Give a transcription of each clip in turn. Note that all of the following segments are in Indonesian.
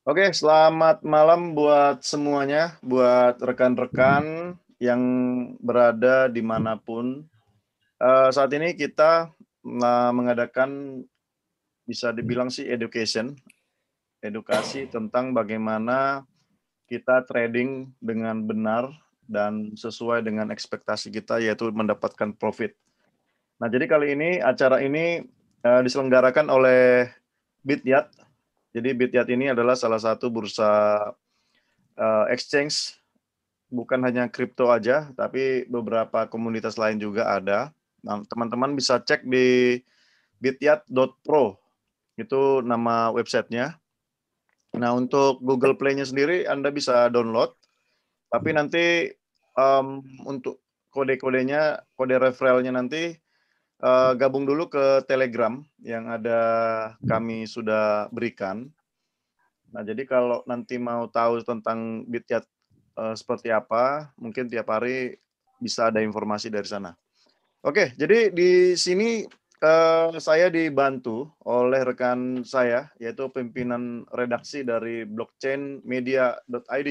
Oke, selamat malam buat semuanya, buat rekan-rekan yang berada dimanapun. Saat ini kita mengadakan, bisa dibilang sih edukasi tentang bagaimana kita trading dengan benar dan sesuai dengan ekspektasi kita, yaitu mendapatkan profit. Nah, jadi kali ini acara ini diselenggarakan oleh Bityat. Jadi Bityat ini adalah salah satu bursa exchange, bukan hanya kripto aja, tapi beberapa komunitas lain juga ada. Nah, teman-teman bisa cek di bityat.pro, itu nama websitenya. Nah, untuk Google Play-nya sendiri Anda bisa download, tapi nanti untuk kode-kodenya, kode referralnya nanti gabung dulu ke Telegram yang ada kami sudah berikan. Nah, jadi kalau nanti mau tahu tentang Bityat seperti apa, mungkin tiap hari bisa ada informasi dari sana. Oke, jadi di sini saya dibantu oleh rekan saya, yaitu pimpinan redaksi dari blockchainmedia.id.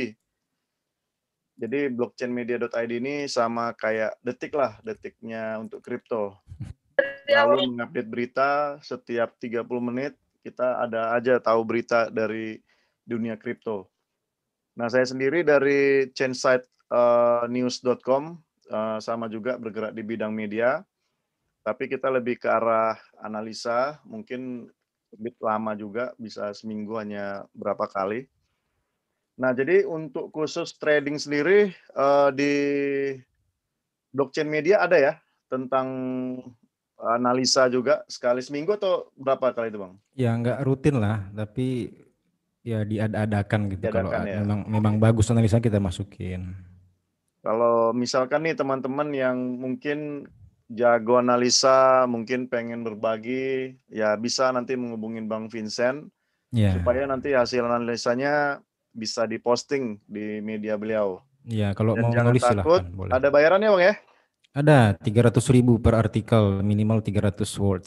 Jadi blockchainmedia.id ini sama kayak Detik lah, Detiknya untuk kripto. Lalu mengupdate berita setiap 30 menit, kita ada aja tahu berita dari dunia kripto. Nah, saya sendiri dari chainsitenews.com, sama juga bergerak di bidang media, tapi kita lebih ke arah analisa, mungkin lebih lama juga, bisa seminggu hanya berapa kali. Nah, jadi untuk khusus trading sendiri di blockchain media ada ya, tentang analisa juga sekali seminggu atau berapa kali itu, Bang? Ya nggak rutin lah, tapi ya diada-adakan gitu. Kalau Diadakan ya. memang Oke. bagus analisa kita masukin. Kalau misalkan nih teman-teman yang mungkin jago analisa, mungkin pengen berbagi, ya bisa nanti menghubungin Bang Vincent Ya, supaya nanti hasil analisanya bisa diposting di media beliau. ya kalau Dan mau jangan nulis takut, silahkan boleh. ada bayarannya Bang ya? Ada 300.000 per artikel, minimal 300 words.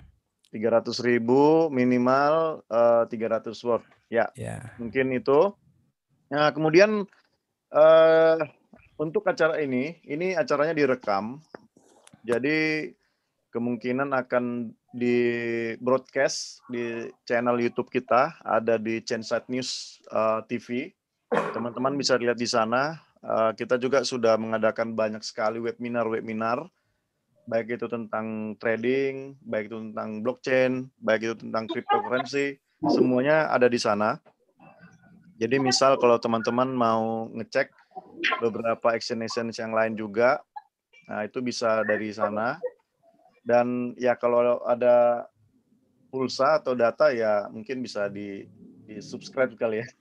300.000 minimal 300 word. Ya, Ya, mungkin itu. Nah, kemudian eh, untuk acara ini acaranya direkam. Jadi kemungkinan akan di broadcast di channel YouTube kita, ada di Chainside News TV. Teman-teman bisa lihat di sana. Kita juga sudah mengadakan banyak sekali webinar-webinar, baik itu tentang trading, baik itu tentang blockchain, baik itu tentang cryptocurrency, semuanya ada di sana. Jadi misal kalau teman-teman mau ngecek beberapa exchange yang lain juga, nah itu bisa dari sana. Dan ya kalau ada pulsa atau data ya mungkin bisa di subscribe kali ya.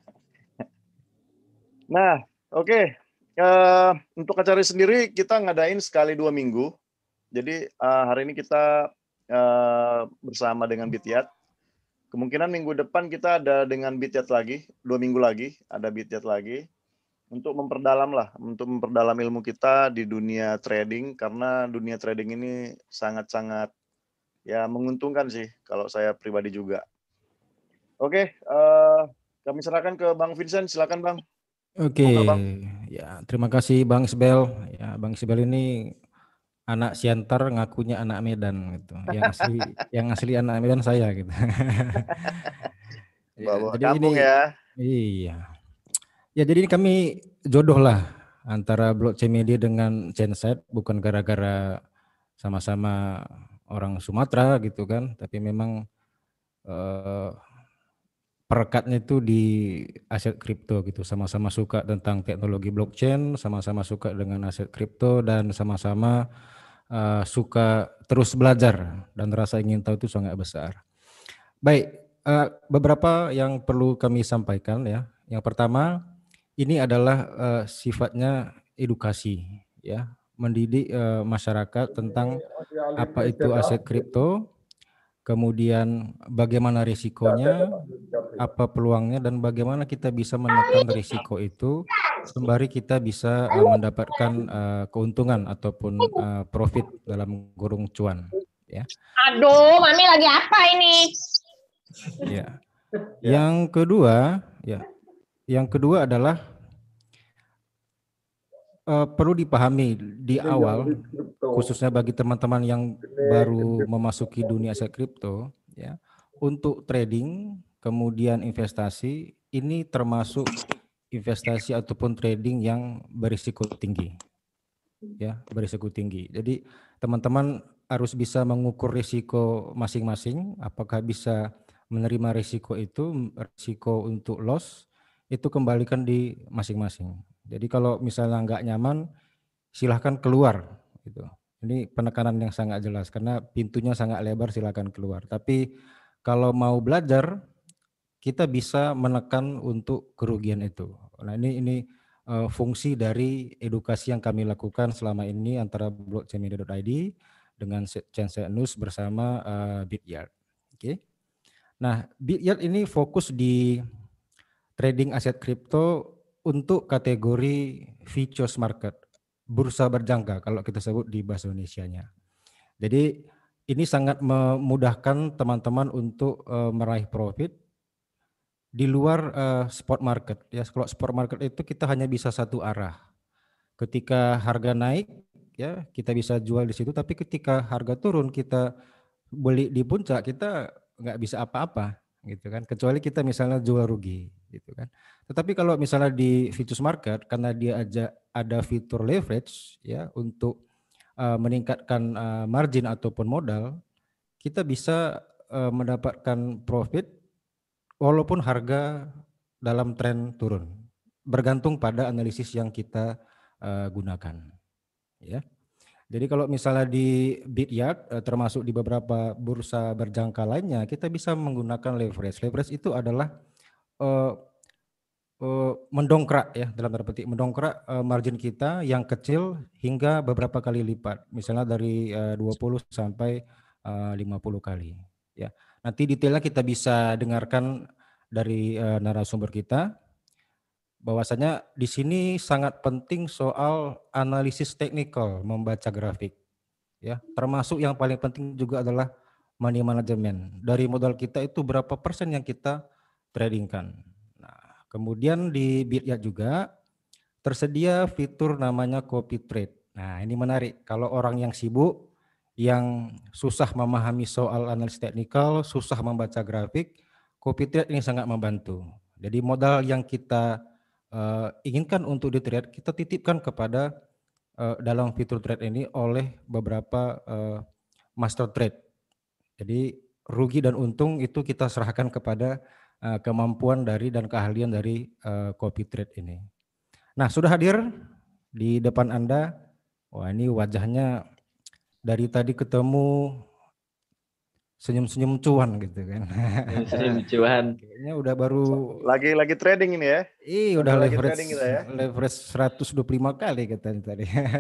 Nah, oke. Untuk acara sendiri kita ngadain sekali 2 minggu. Jadi hari ini kita bersama dengan Bityat. Kemungkinan minggu depan kita ada dengan Bityat lagi, 2 minggu lagi ada Bityat lagi untuk memperdalam ilmu kita di dunia trading, karena dunia trading ini sangat-sangat ya menguntungkan sih kalau saya pribadi juga. Oke, kami serahkan ke Bang Vincent, silakan Bang. oke. Buka Bang. Ya, terima kasih Bang Isbel. Ya, Bang Isbel ini anak Siantar ngakunya anak Medan gitu. Yang asli anak Medan saya gitu. Ya, Bawa jadi ini kampung ya. iya. Ya, jadi ini kami jodoh lah antara blockchain media dengan Genset, bukan gara-gara sama-sama orang Sumatera gitu kan, tapi memang eh, perekatnya itu di aset kripto gitu, sama-sama suka tentang teknologi blockchain, sama-sama suka dengan aset kripto, dan sama-sama suka terus belajar dan rasa ingin tahu itu sangat besar. Baik, beberapa yang perlu kami sampaikan ya. Yang pertama, ini adalah sifatnya edukasi ya, mendidik masyarakat tentang apa itu aset kripto, kemudian bagaimana risikonya, apa peluangnya, dan bagaimana kita bisa menekan risiko itu sembari kita bisa mendapatkan keuntungan ataupun profit dalam kurung cuan ya. Aduh, Mami lagi apa ini? Ya. Yang kedua, yang kedua adalah perlu dipahami di awal, khususnya bagi teman-teman yang baru memasuki dunia aset kripto, ya, untuk trading, kemudian investasi, ini termasuk investasi ataupun trading yang berisiko tinggi, ya, berisiko tinggi. Jadi teman-teman harus bisa mengukur risiko masing-masing, apakah bisa menerima risiko itu, risiko untuk loss, itu kembalikan di masing-masing. Jadi kalau misalnya nggak nyaman, silahkan keluar gitu. Ini penekanan yang sangat jelas karena pintunya sangat lebar, silahkan keluar. Tapi kalau mau belajar, kita bisa menekan untuk kerugian itu. Nah, ini fungsi dari edukasi yang kami lakukan selama ini antara blockchainmedia.id dengan Chainsight News bersama Bityard. Oke. Nah, Bityard ini fokus di trading aset kripto untuk kategori futures market, bursa berjangka kalau kita sebut di bahasa Indonesianya. Jadi ini sangat memudahkan teman-teman untuk meraih profit di luar spot market. Ya, kalau spot market itu kita hanya bisa satu arah. Ketika harga naik, ya kita bisa jual di situ. Tapi ketika harga turun, kita beli di puncak, kita nggak bisa apa-apa, gitu kan. Kecuali kita misalnya jual rugi, gitu kan. Tetapi kalau misalnya di futures market, karena dia ada fitur leverage, ya untuk meningkatkan margin ataupun modal, kita bisa mendapatkan profit walaupun harga dalam tren turun, bergantung pada analisis yang kita gunakan, ya. Jadi kalau misalnya di Bityard termasuk di beberapa bursa berjangka lainnya, kita bisa menggunakan leverage. Leverage itu adalah eh, mendongkrak, ya, dalam tanda petik mendongkrak margin kita yang kecil hingga beberapa kali lipat, misalnya dari 20 sampai 50 kali, ya. Nanti detailnya kita bisa dengarkan dari narasumber kita, bahwasanya di sini sangat penting soal analisis teknikal, membaca grafik, ya. Termasuk yang paling penting juga adalah money management. Dari modal kita itu berapa persen yang kita tradingkan. Nah, kemudian di Bityard juga tersedia fitur namanya copy trade. Nah, ini menarik. Kalau orang yang sibuk, yang susah memahami soal analisis teknikal, susah membaca grafik, copy trade ini sangat membantu. Jadi modal yang kita inginkan untuk di trade, kita titipkan kepada dalam fitur trade ini oleh beberapa master trade. Jadi rugi dan untung itu kita serahkan kepada kemampuan dari dan keahlian dari copy trade ini. Nah, sudah hadir di depan Anda. Wah, ini wajahnya dari tadi ketemu senyum-senyum cuan gitu kan. Senyum cuan. Kayaknya udah baru Lagi trading ini ya. udah Lagi trading kita ya. leverage 125 kali katanya tadi.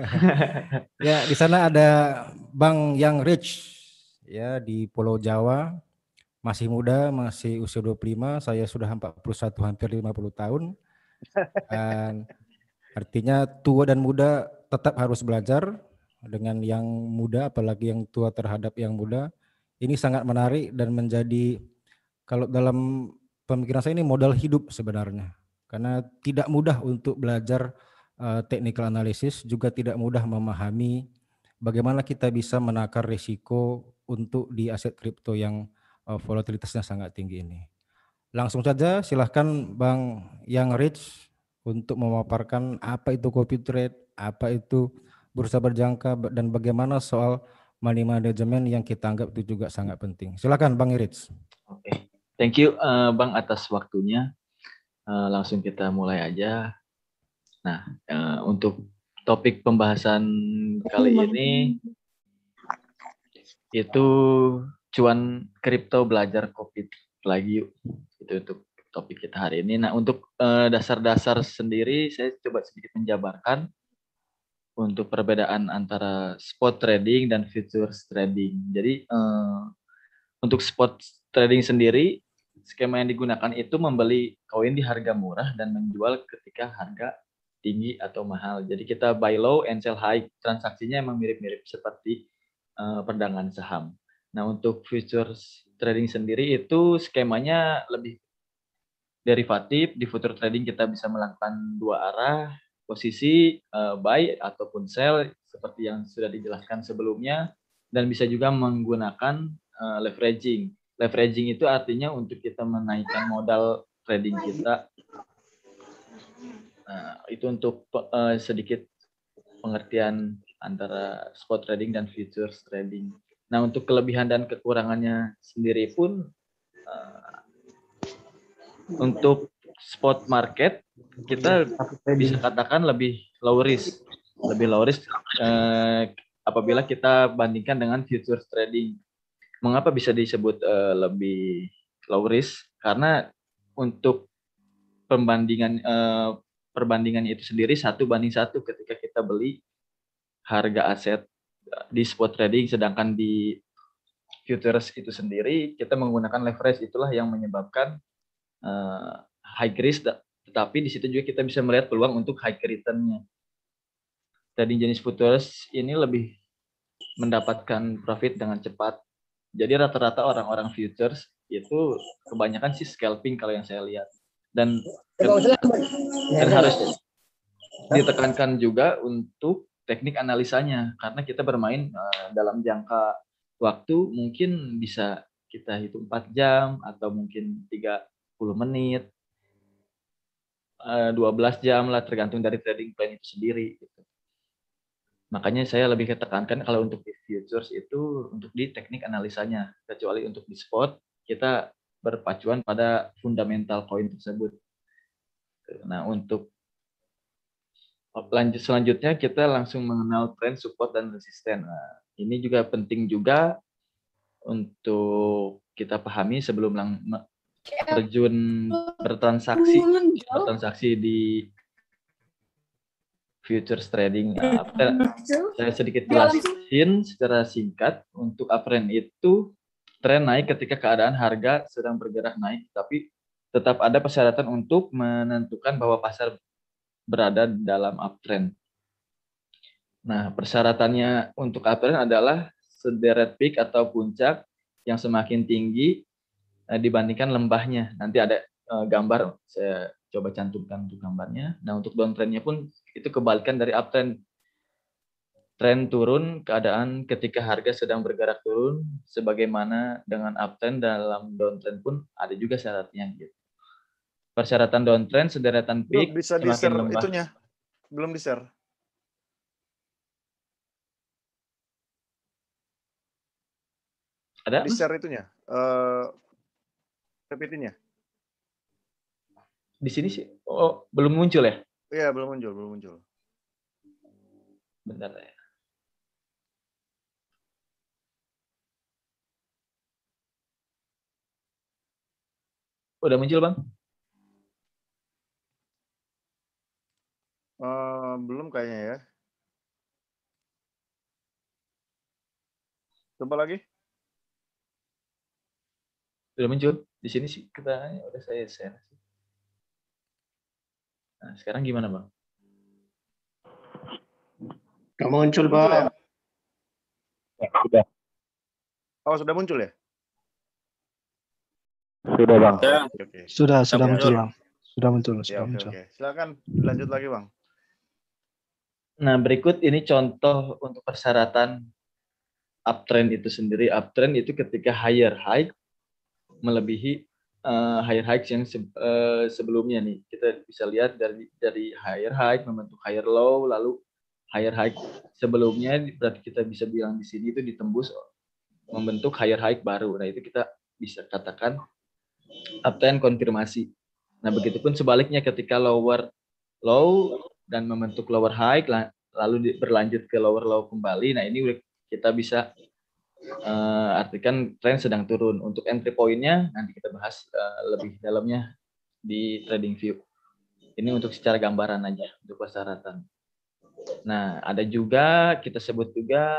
Ya, di sana ada Bang Yang Rich, ya, di Pulau Jawa, masih muda, masih usia 25, saya sudah 41, hampir 50 tahun. Dan artinya tua dan muda tetap harus belajar dengan yang muda, apalagi yang tua terhadap yang muda. Ini sangat menarik dan menjadi, kalau dalam pemikiran saya, ini modal hidup sebenarnya. Karena tidak mudah untuk belajar technical analysis, juga tidak mudah memahami bagaimana kita bisa menakar risiko untuk di aset kripto yang volatilitasnya sangat tinggi ini. Langsung saja silahkan Bang Yang Rich untuk memaparkan apa itu copy trade, apa itu bursa berjangka, dan bagaimana soal money management yang kita anggap itu juga sangat penting. Silakan Bang Rich. Oke, thank you Bang atas waktunya. Langsung kita mulai aja. Nah, untuk topik pembahasan kali ini itu cuan kripto belajar copy lagi yuk. Itu untuk topik kita hari ini. Nah, untuk dasar-dasar sendiri saya coba sedikit menjabarkan untuk perbedaan antara spot trading dan futures trading. Jadi untuk spot trading sendiri, skema yang digunakan itu membeli koin di harga murah dan menjual ketika harga tinggi atau mahal. Jadi kita buy low and sell high. Transaksinya emang mirip-mirip seperti perdagangan saham. Nah, untuk futures trading sendiri itu skemanya lebih derivatif. Di future trading kita bisa melakukan dua arah, posisi buy ataupun sell seperti yang sudah dijelaskan sebelumnya, dan bisa juga menggunakan leveraging. Leveraging itu artinya untuk kita menaikkan modal trading kita. Nah, itu untuk sedikit pengertian antara spot trading dan futures trading. Nah, untuk kelebihan dan kekurangannya sendiri pun untuk spot market kita bisa katakan lebih low risk apabila kita bandingkan dengan futures trading. Mengapa bisa disebut lebih low risk? Karena untuk perbandingannya itu sendiri 1:1 ketika kita beli harga aset di spot trading, sedangkan di futures itu sendiri kita menggunakan leverage. Itulah yang menyebabkan high risk, tetapi di situ juga kita bisa melihat peluang untuk high return-nya. Trading jenis futures ini lebih mendapatkan profit dengan cepat. Jadi rata-rata orang-orang futures itu kebanyakan sih scalping kalau yang saya lihat. Dan harus ditekankan juga untuk teknik analisanya, karena kita bermain dalam jangka waktu mungkin bisa kita hitung 4 jam atau mungkin 30 menit, 12 jam lah, tergantung dari trading plan itu sendiri gitu. Makanya saya lebih ketekankan kalau untuk di futures itu untuk di teknik analisanya, kecuali untuk di spot kita berpacuan pada fundamental koin tersebut. Nah, untuk selanjutnya kita langsung mengenal tren, support, dan resisten. Nah, ini juga penting juga untuk kita pahami sebelum terjun bertransaksi di futures trading. Nah, saya sedikit jelasin secara singkat. Untuk uptrend itu tren naik ketika keadaan harga sedang bergerak naik, tapi tetap ada persyaratan untuk menentukan bahwa pasar berada dalam uptrend. Nah, persyaratannya untuk uptrend adalah sederet peak atau puncak yang semakin tinggi dibandingkan lembahnya. Nanti ada gambar, saya coba cantumkan untuk gambarnya. Nah, untuk downtrendnya pun itu kebalikan dari uptrend. Tren turun, keadaan ketika harga sedang bergerak turun, sebagaimana dengan uptrend, dalam downtrend pun ada juga syaratnya gitu. Persyaratan downtrend, sederetan peak, bisa semakin lembah. Itunya belum di-share. Ada? Di-share itunya. PPT-nya. Di sini sih. Oh, belum muncul ya? Iya, belum muncul. Bentar ya. Udah muncul, Bang? Belum kayaknya ya. Coba lagi. Udah muncul. Di sini sih kita udah saya share. Nah, sekarang gimana, Bang? Nggak muncul, Bang. Ya, sudah. Oh, sudah muncul ya? Sudah, Bang. Oke. Sudah muncul, Bang. Sudah muncul. Oke. Silakan lanjut lagi, Bang. Nah, berikut ini contoh untuk persyaratan uptrend itu sendiri. Uptrend itu ketika higher high melebihi higher high yang sebelumnya nih. Kita bisa lihat dari higher high membentuk higher low, lalu higher high sebelumnya berarti kita bisa bilang di sini itu ditembus membentuk higher high baru. Nah, itu kita bisa katakan uptrend konfirmasi. Nah, begitupun sebaliknya ketika lower low dan membentuk lower high lalu berlanjut ke lower low kembali. Nah, ini kita bisa artikan tren sedang turun. Untuk entry point-nya nanti kita bahas lebih dalamnya di TradingView. Ini untuk secara gambaran aja untuk persyaratan. Nah, ada juga kita sebut juga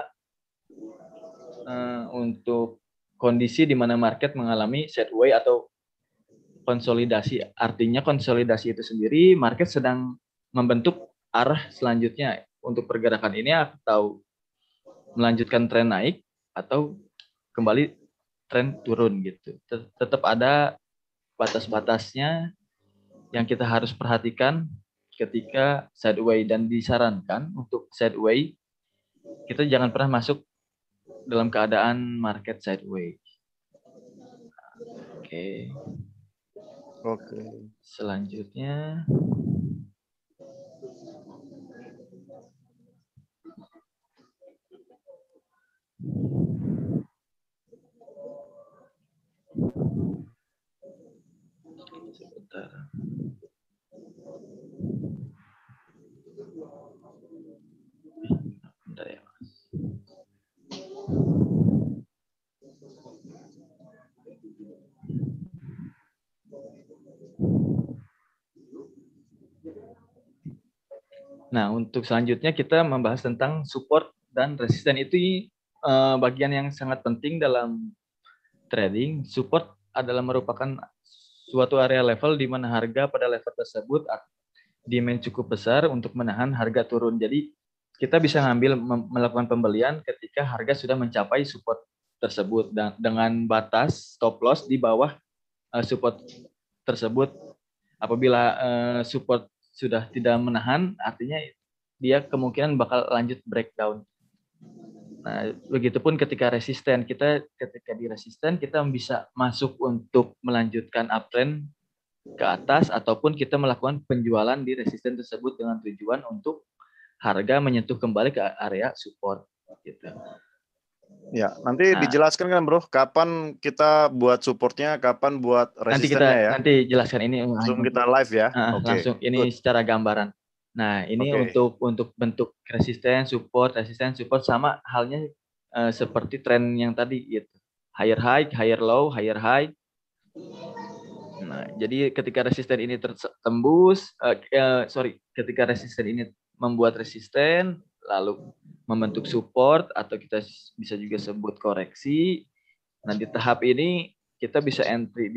untuk kondisi di mana market mengalami sideway atau konsolidasi. Artinya konsolidasi itu sendiri market sedang membentuk arah selanjutnya untuk pergerakan ini, atau melanjutkan tren naik atau kembali tren turun gitu. Tetap ada batas-batasnya yang kita harus perhatikan ketika sideway, dan disarankan untuk sideway kita jangan pernah masuk dalam keadaan market sideway. Oke. Selanjutnya sebentar. Bentar ya, Mas. Nah, untuk selanjutnya kita membahas tentang support dan resisten. Itu bagian yang sangat penting dalam trading. Support adalah merupakan suatu area level di mana harga pada level tersebut demand cukup besar untuk menahan harga turun. Jadi kita bisa melakukan pembelian ketika harga sudah mencapai support tersebut dan dengan batas stop loss di bawah support tersebut. Apabila support sudah tidak menahan, artinya dia kemungkinan bakal lanjut breakdown. Nah, begitupun ketika resisten, ketika di resisten kita bisa masuk untuk melanjutkan uptrend ke atas, ataupun kita melakukan penjualan di resisten tersebut dengan tujuan untuk harga menyentuh kembali ke area support gitu. Ya, nanti dijelaskan kan bro, kapan kita buat supportnya, kapan buat resistennya ya. Nanti jelaskan ini langsung kita live ya. Langsung ini secara gambaran. Nah, ini untuk bentuk resisten support sama halnya seperti tren yang tadi gitu. Higher high, higher low, higher high. Nah, jadi ketika resisten ini tertembus, ketika resisten ini membuat resisten, lalu membentuk support atau kita bisa juga sebut koreksi. Nah, di tahap ini kita bisa entry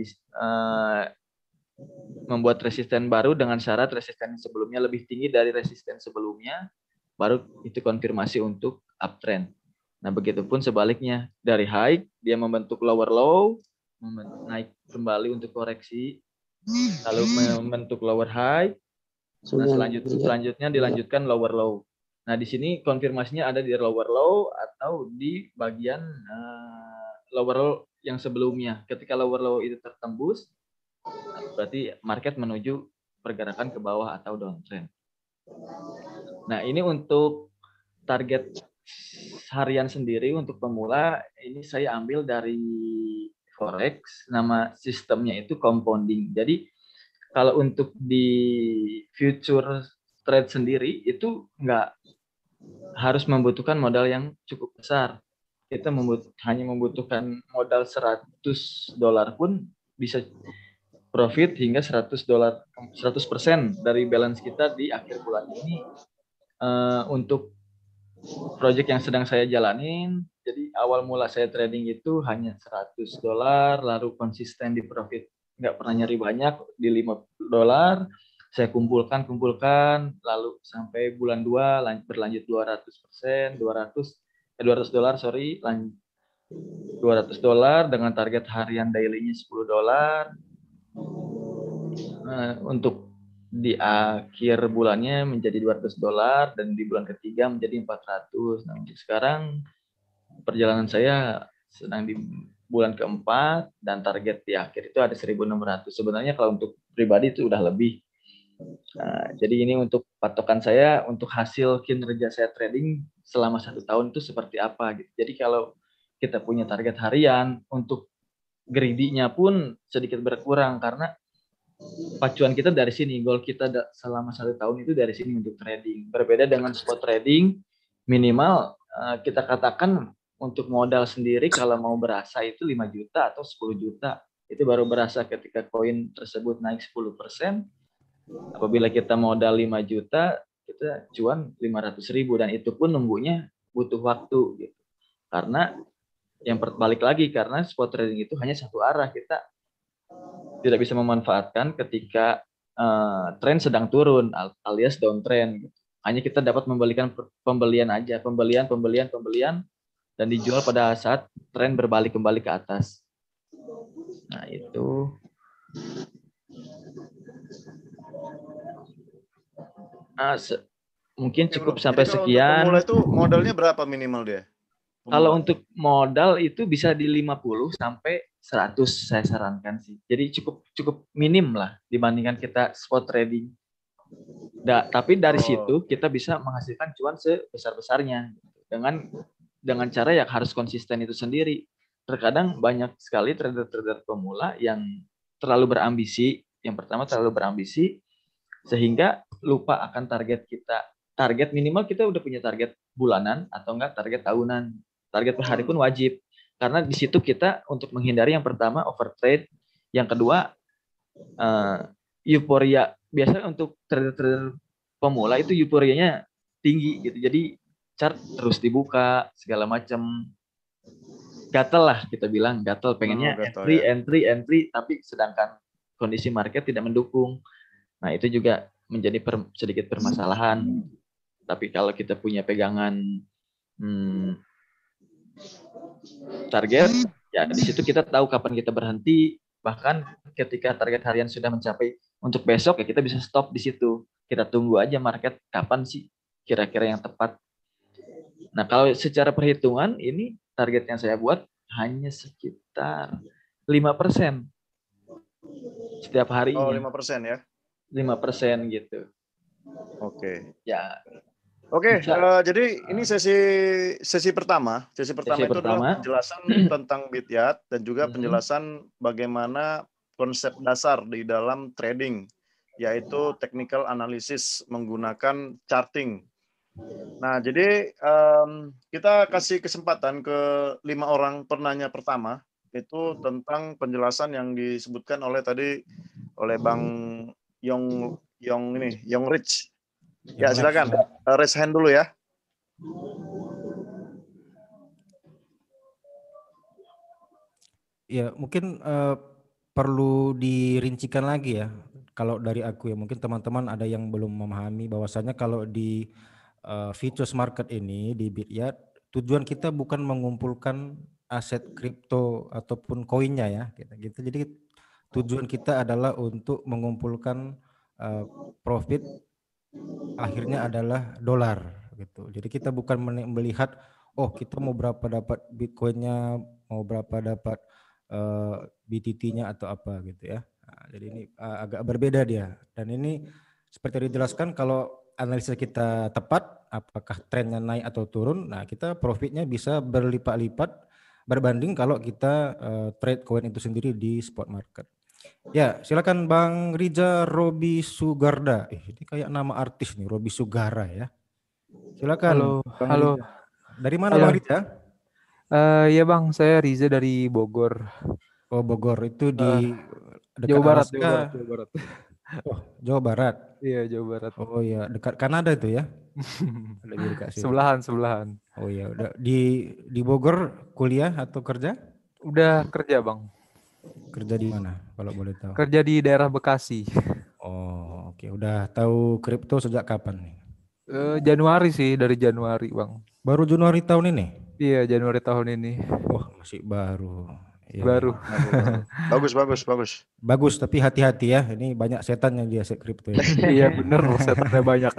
membuat resisten baru dengan syarat resisten sebelumnya lebih tinggi dari resisten sebelumnya, baru itu konfirmasi untuk uptrend. Nah, begitupun sebaliknya, dari high dia membentuk lower low, naik kembali untuk koreksi, lalu membentuk lower high. Nah, selanjutnya dilanjutkan lower low. Nah, di sini konfirmasinya ada di lower low atau di bagian lower low yang sebelumnya. Ketika lower low itu tertembus, berarti market menuju pergerakan ke bawah atau downtrend. Nah, ini untuk target harian sendiri untuk pemula, ini saya ambil dari Forex, nama sistemnya itu compounding. Jadi, kalau untuk di future trade sendiri itu nggak harus membutuhkan modal yang cukup besar. Kita hanya membutuhkan modal $100 pun bisa profit hingga $100, 100% dari balance kita di akhir bulan ini. Untuk project yang sedang saya jalanin, jadi awal mula saya trading itu hanya $100, lalu konsisten di profit, nggak pernah nyari banyak di $5. Saya kumpulkan, lalu sampai bulan 2 berlanjut 200%, $200 dengan target harian daily-nya $10. Untuk di akhir bulannya menjadi $200 dan di bulan ketiga menjadi $400. Nah, untuk sekarang perjalanan saya sedang di bulan keempat dan target di akhir itu ada 1.600. Sebenarnya kalau untuk pribadi itu udah lebih. Nah, jadi ini untuk patokan saya untuk hasil kinerja saya trading selama 1 tahun itu seperti apa gitu. Jadi kalau kita punya target harian, untuk greedy-nya pun sedikit berkurang karena pacuan kita dari sini, goal kita selama 1 tahun itu dari sini untuk trading. Berbeda dengan spot trading, minimal kita katakan untuk modal sendiri kalau mau berasa itu 5 juta atau 10 juta. Itu baru berasa ketika koin tersebut naik 10%. Apabila kita modal 5 juta, kita cuan 500.000 dan itu pun nunggunya butuh waktu gitu. Karena yang balik lagi, karena spot trading itu hanya satu arah, kita tidak bisa memanfaatkan ketika tren sedang turun alias downtrend gitu. Hanya kita dapat membalikan pembelian aja, pembelian dan dijual pada saat tren berbalik kembali ke atas. Nah, itu. Mungkin Oke, cukup Bro. sampai Jadi kalau untuk sekian. pemula itu modalnya berapa minimal dia? Kalau Pemula. untuk modal itu bisa di 50 sampai 100 saya sarankan sih. Jadi cukup minim lah dibandingkan kita spot trading. Tapi dari situ kita bisa menghasilkan cuan sebesar-besarnya dengan cara yang harus konsisten itu sendiri. Terkadang banyak sekali trader-trader pemula yang terlalu berambisi. Yang pertama terlalu berambisi sehingga lupa akan target kita. Target minimal kita udah punya target bulanan atau enggak target tahunan. Target per hari pun wajib. Karena di situ kita untuk menghindari yang pertama overtrade, yang kedua euforia. Biasanya untuk trader-trader pemula itu euforianya tinggi gitu. Jadi chart terus dibuka segala macam. Gatel lah kita bilang, gatel pengennya gatel, entry tapi sedangkan kondisi market tidak mendukung. Nah, itu juga menjadi sedikit permasalahan. Tapi kalau kita punya pegangan target, ya di situ kita tahu kapan kita berhenti. Bahkan ketika target harian sudah mencapai untuk besok, ya kita bisa stop di situ. Kita tunggu aja market kapan sih kira-kira yang tepat. Nah, kalau secara perhitungan ini target yang saya buat hanya sekitar 5% setiap harinya. Oh, 5% ya? 5% gitu. Oke. Ya. Oke, jadi ini sesi pertama. Sesi pertama itu adalah penjelasan tentang Bidyat dan juga penjelasan bagaimana konsep dasar di dalam trading, yaitu technical analysis menggunakan charting. Nah, jadi kita kasih kesempatan ke 5 orang penanya pertama, itu tentang penjelasan yang disebutkan oleh Bang Yong Rich. Ya, silakan. Raise hand dulu ya. Ya, mungkin perlu dirincikan lagi ya. Kalau dari aku ya, mungkin teman-teman ada yang belum memahami bahwasanya kalau di futures market ini di Bidyat, tujuan kita bukan mengumpulkan aset kripto ataupun koinnya ya, gitu. Jadi tujuan kita adalah untuk mengumpulkan profit akhirnya adalah dolar gitu. Jadi kita bukan melihat kita mau berapa dapat Bitcoinnya, mau berapa dapat BTT-nya atau apa gitu ya. Nah, jadi ini agak berbeda dia. Dan ini seperti dijelaskan kalau analisa kita tepat, apakah trennya naik atau turun, nah kita profitnya bisa berlipat-lipat berbanding kalau kita trade koin itu sendiri di spot market. Ya, silakan Bang Riza Robi Sugarda. Ini kayak nama artis nih, Robi Sugara ya. Silakan. Halo. Riza. Dari mana Bang Riza? Iya Bang, saya Riza dari Bogor. Oh, Bogor itu di dekat Jawa Barat, Alaska. Jawa Barat. Oh, Jawa Barat. Iya, Jawa Barat. Oh iya, dekat Kanada itu ya. Lebih dekat situ. Sebelahan. Oh iya, udah di Bogor kuliah atau kerja? Udah kerja, Bang. Kerja di mana kalau boleh tahu? Kerja di daerah Bekasi. Oh, oke. Udah tahu kripto sejak kapan nih? Januari sih, dari Januari, Bang. Baru Januari tahun ini? Iya, Januari tahun ini. Wah, masih baru. Ya, baru. Bagus. Bagus, tapi hati-hati ya. Ini banyak setan yang di aset kripto. Ya. Iya, bener. Setannya banyak.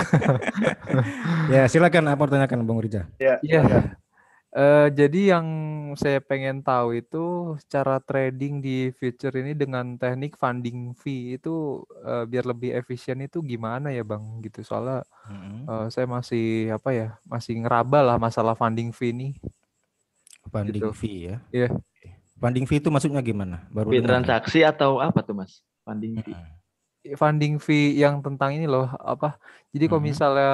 Ya, silakan apa tanyakan Bang Riza. Iya. Jadi yang saya pengen tahu itu cara trading di future ini dengan teknik funding fee itu biar lebih efisien itu gimana ya Bang gitu, soalnya saya masih masih ngeraba lah masalah funding fee ini. Funding gitu. fee ya. Iya. Funding fee itu maksudnya gimana? Baru fee transaksi atau apa tuh Mas? Funding fee. Funding fee yang tentang ini loh Jadi kalau misalnya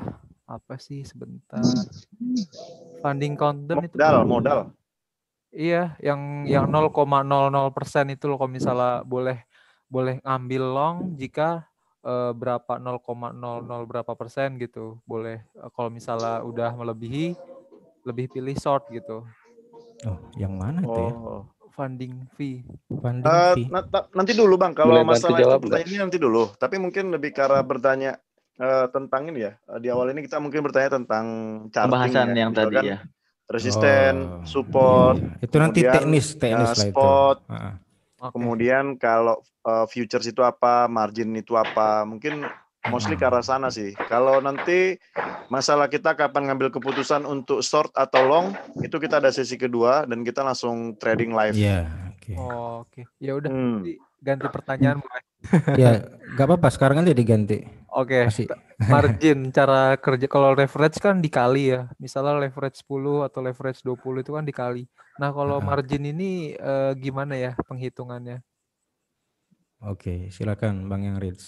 funding content itu modal. Iya, yang 0,00% itu loh kalau misalnya boleh ngambil long jika berapa 0,00 berapa persen gitu. Boleh kalau misalnya udah melebihi lebih pilih short gitu. Oh, yang mana itu ya? Funding fee. Nanti dulu Bang, kalau masalah itu pertanyaannya nanti dulu. Tapi mungkin lebih ke arah bertanya tentang ini ya. Di awal ini kita mungkin bertanya tentang charting pembahasan ya. yang tadi ya. Resisten, support. Itu nanti teknis lah spot. Itu. Kemudian kalau futures itu apa, margin itu apa. Mungkin mostly ke arah sana sih. Kalau nanti masalah kita kapan ngambil keputusan untuk short atau long, itu kita ada sesi kedua dan kita langsung trading live. Iya, oke. Oh, oke. Ya udah, Hmm. nanti ganti pertanyaan mulai. Ya, nggak apa-apa. Sekarang aja diganti. Oke, Kasih. margin cara kerja kalau leverage kan dikali ya. Misalnya leverage 10 atau leverage 20 itu kan dikali. Nah, kalau margin ini gimana ya penghitungannya? Oke, silakan Bang Yang Rich.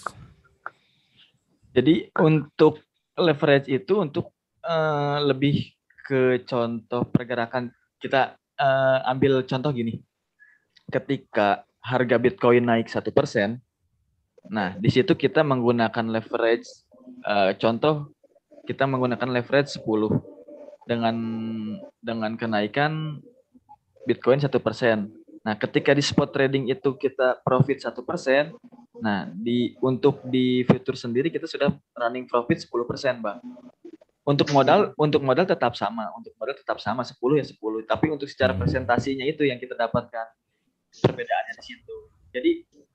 Jadi untuk leverage itu untuk lebih ke contoh pergerakan kita ambil contoh gini. Ketika harga Bitcoin naik 1%, nah di situ kita menggunakan leverage contoh kita menggunakan leverage 10 dengan kenaikan Bitcoin 1%. Nah, ketika di spot trading itu kita profit 1%, nah untuk di future sendiri kita sudah running profit 10%, Bang. Untuk modal tetap sama, 10 ya 10, tapi untuk secara presentasinya itu yang kita dapatkan perbedaannya di situ. Jadi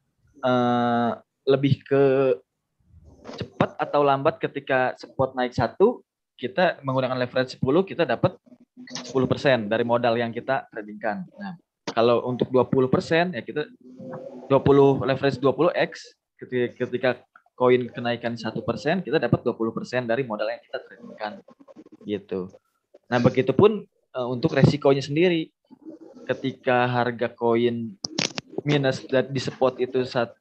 lebih ke cepat atau lambat ketika spot naik 1, kita menggunakan leverage 10, kita dapat 10% dari modal yang kita tradingkan. Nah, kalau untuk 20% ya kita 20 leverage 20x ketika koin kenaikan 1%, kita dapat 20% dari modal yang kita tradingkan. Gitu. Nah, begitupun untuk resikonya sendiri. Ketika harga koin minus di spot itu 1%,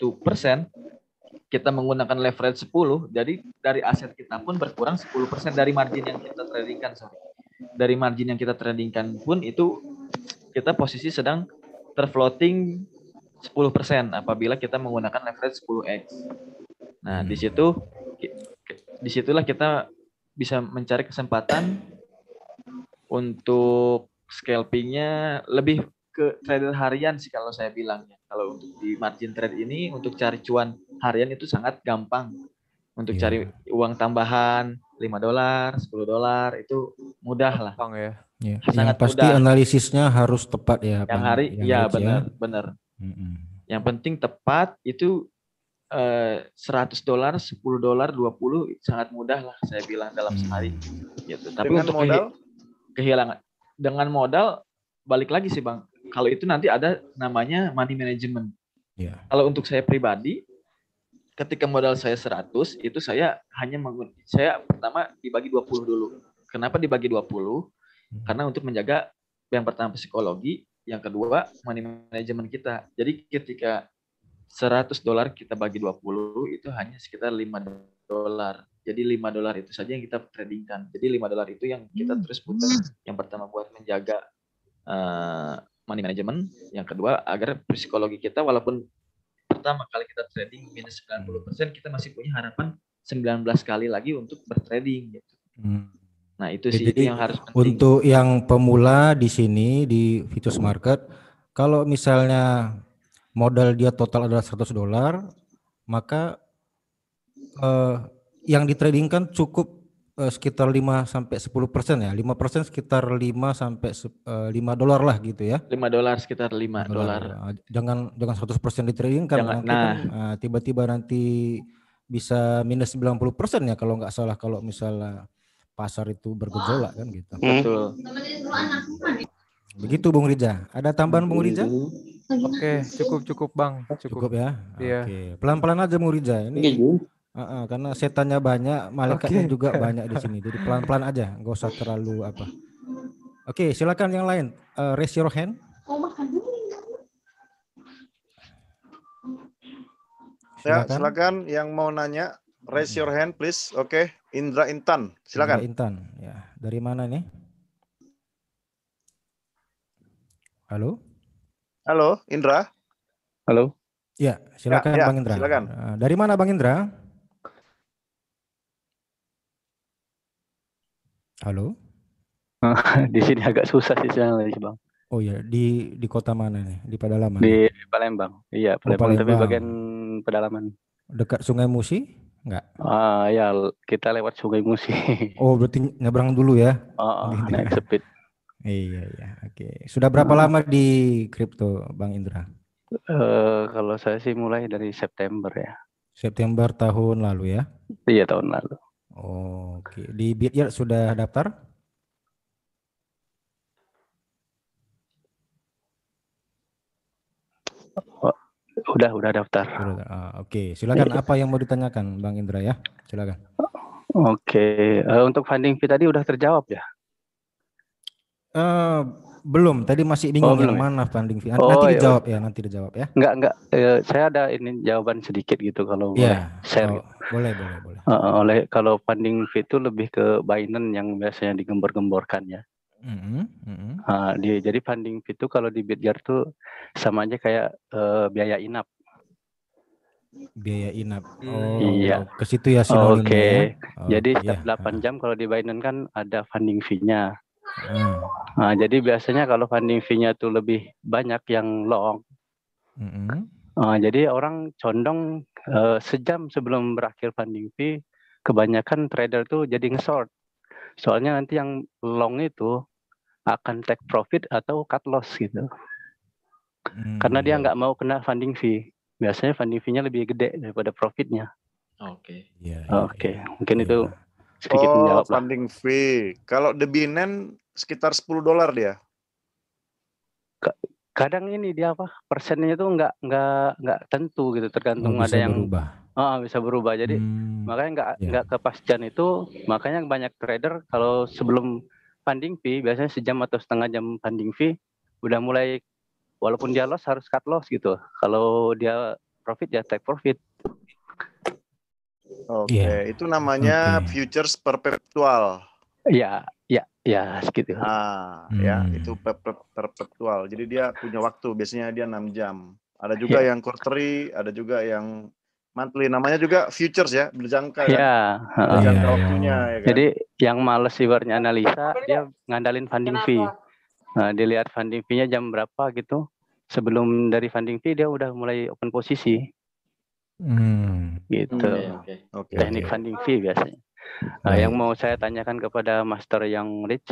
kita menggunakan leverage 10, jadi dari aset kita pun berkurang 10% dari margin yang kita tradingkan. Dari margin yang kita tradingkan pun itu kita posisi sedang terfloating 10% apabila kita menggunakan leverage 10x. Nah, disitulah kita bisa mencari kesempatan untuk scalpingnya lebih ke trader harian sih kalau saya bilang ya. Kalau untuk di margin trade ini untuk cari cuan harian itu sangat gampang. Untuk cari uang tambahan $5, $10 itu mudah lah. Gampang ya. Ya. Sangat Yang pasti mudah. analisisnya harus tepat ya, Yang Bang. hari Yang ya Rich benar. Yang Mm-mm. penting tepat itu $100, $10, $20 sangat mudah lah saya bilang dalam sehari gitu. Tapi Dengan untuk modal kehilangan dengan modal balik lagi sih Bang. Kalau itu nanti ada namanya money management. Ya. Kalau untuk saya pribadi ketika modal saya 100 itu saya hanya saya pertama dibagi 20 dulu. Kenapa dibagi 20? Karena untuk menjaga yang pertama psikologi, yang kedua money management kita. Jadi ketika $100 kita bagi 20 itu hanya sekitar $5. Jadi $5 itu saja yang kita tradingkan. Jadi $5 itu yang kita terus putar. Yang pertama buat menjaga money management, yang kedua agar psikologi kita walaupun pertama kali kita trading minus 90%, kita masih punya harapan 19 kali lagi untuk bertrading gitu. Nah, itu sih itu yang harus penting. Untuk yang pemula di sini di Vitus Market, kalau misalnya modal dia total adalah $100, maka yang ditradingkan cukup sekitar 5-10% ya. 5% sekitar $5 lah gitu ya. $5 sekitar $5. Jangan 100% ditradingkan. Nanti kan tiba-tiba nanti bisa minus 90% ya kalau nggak salah, kalau misalnya pasar itu bergejolak kan gitu. Betul. Begitu Bung Rija. Ada tambahan Bung Rija? Oke, cukup Bang. Cukup ya. Iya. Oke. Pelan-pelan aja Bung Rija. Ini karena setannya banyak, malaikatnya juga banyak di sini. Jadi pelan-pelan aja, nggak usah terlalu apa. Oke, silakan yang lain. Raise your hand. Ya, silakan yang mau nanya, raise your hand please. Oke, Indra Intan, silakan. Indra Intan, ya. Dari mana nih? Halo? Halo, Indra. Halo. Ya, silakan Bang Indra. Silakan. Dari mana Bang Indra? Halo? Di sini agak susah sih Bang. Oh ya, di kota mana nih? Di pedalaman? Di Palembang. Iya, Palembang, tapi bagian pedalaman. Dekat Sungai Musi? Enggak? Ya, kita lewat Sungai Musi. Oh, berarti nyebrang dulu ya? Naik speed. Iya, oke. Sudah berapa lama di kripto, Bang Indra? Kalau saya sih mulai dari September ya. September tahun lalu ya? Iya, tahun lalu. Oke. Di Bityard sudah daftar? Udah daftar. Oke. Silakan, apa yang mau ditanyakan Bang Indra ya? Silakan. Oke, untuk funding fee tadi udah terjawab ya? Belum, tadi masih bingung yang belum ya? mana funding fee. Oh, Nanti ya dijawab ya, nanti dijawab ya. Enggak. Saya ada ini jawaban sedikit gitu kalau boleh Ya, share. boleh. Kalau funding fee itu lebih ke Binance yang biasanya digembor-gemborkan ya. Jadi funding fee itu kalau di Bityard tuh sama aja kayak biaya inap. Biaya inap. Iya. Ke situ ya sinonimnya ya. Jadi setiap 8 jam kalau di Binance kan ada funding fee-nya. Jadi biasanya kalau funding fee-nya tuh lebih banyak yang long. Jadi orang condong sejam sebelum berakhir funding fee, kebanyakan trader tuh jadi nge-short. Soalnya nanti yang long itu akan take profit atau cut loss gitu. Karena dia nggak mau kena funding fee. Biasanya funding fee-nya lebih gede daripada profitnya. Oke. Oke. Mungkin itu sedikit menjawab lah. Funding fee. Kalau the Binance sekitar $10 dia. Kadang ini dia persennya itu nggak tentu gitu, tergantung ada yang berubah. Bisa berubah. Jadi makanya nggak kepastian itu, makanya banyak trader kalau sebelum funding fee biasanya sejam atau setengah jam funding fee udah mulai, walaupun dia loss harus cut loss gitu. Kalau dia profit ya take profit. Oke, itu namanya futures perpetual. Ya, segitu. Ya, itu perpetual. Jadi dia punya waktu, biasanya dia 6 jam. Ada juga yang quarterly, ada juga yang monthly. Namanya juga futures ya, berjangka kan? Berjangka waktunya ya kan. Jadi yang males ibaratnya analisa, dia ngandalin funding fee. Dilihat funding fee-nya jam berapa gitu. Sebelum dari funding fee dia udah mulai open posisi. Gitu. Teknik funding fee biasanya. Yang mau saya tanyakan kepada master yang rich,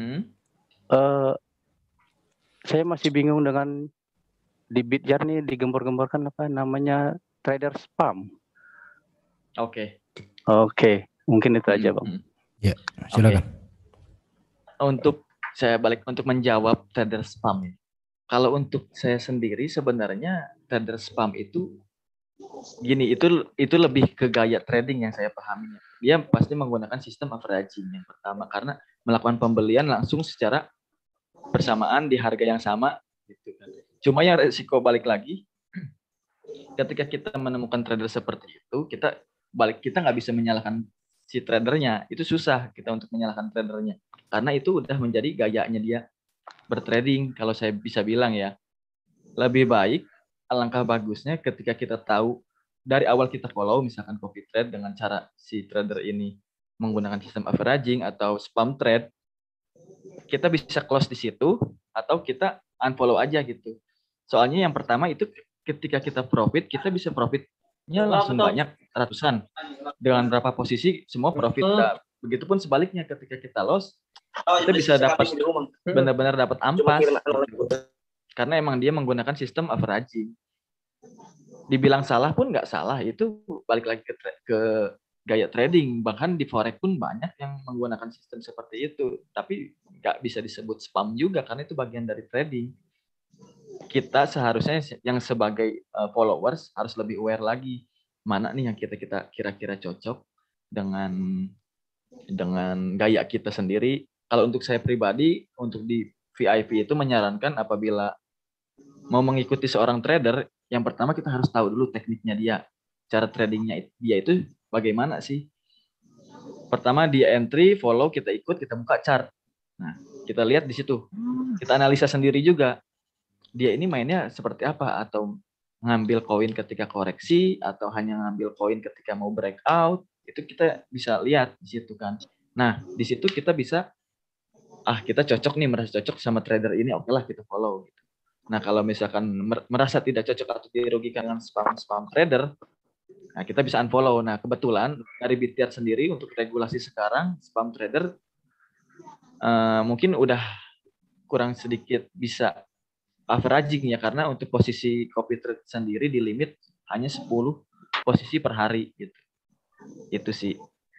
saya masih bingung dengan di Bityard nih digembor-gemborkan apa namanya trader spam. Oke, mungkin itu aja Bang. Ya, silakan. Untuk menjawab trader spam ya. Kalau untuk saya sendiri sebenarnya trader spam itu gini, itu lebih ke gaya trading yang saya pahami. Dia pasti menggunakan sistem averaging yang pertama, karena melakukan pembelian langsung secara bersamaan di harga yang sama gitu kan. Cuma yang resiko balik lagi, ketika kita menemukan trader seperti itu, kita nggak bisa menyalahkan si tradernya. Itu susah kita untuk menyalahkan tradernya, karena itu udah menjadi gayanya dia bertrading. Kalau saya bisa bilang ya, lebih baik, alangkah bagusnya ketika kita tahu dari awal kita follow misalkan copy trade dengan cara si trader ini menggunakan sistem averaging atau spam trade, kita bisa close di situ atau kita unfollow aja gitu. Soalnya yang pertama itu ketika kita profit, kita bisa profitnya langsung banyak, ratusan. Dengan berapa posisi semua profit. Begitupun sebaliknya ketika kita loss, kita bisa dapat benar-benar dapat ampas gitu. Karena emang dia menggunakan sistem averaging. Dibilang salah pun nggak salah, itu balik lagi ke gaya trading. Bahkan di forex pun banyak yang menggunakan sistem seperti itu, tapi nggak bisa disebut spam juga karena itu bagian dari trading. Kita seharusnya yang sebagai followers harus lebih aware lagi mana nih yang kita kira-kira cocok dengan gaya kita sendiri. Kalau untuk saya pribadi, untuk di VIP itu menyarankan apabila mau mengikuti seorang trader, yang pertama kita harus tahu dulu tekniknya dia, cara tradingnya dia itu bagaimana sih. Pertama dia entry, follow, kita ikut, kita buka chart. Nah, kita lihat di situ. Kita analisa sendiri juga. Dia ini mainnya seperti apa, atau ngambil koin ketika koreksi, atau hanya ngambil koin ketika mau breakout. Itu kita bisa lihat di situ kan. Nah, di situ kita bisa, kita cocok nih, merasa cocok sama trader ini, oke lah kita follow gitu. Nah, kalau misalkan merasa tidak cocok atau dirugikan dengan spam trader, nah kita bisa unfollow. Nah, kebetulan dari Bityard sendiri untuk regulasi sekarang spam trader mungkin udah kurang sedikit bisa averaging ya, karena untuk posisi copy trade sendiri di limit hanya 10 posisi per hari gitu. Itu sih.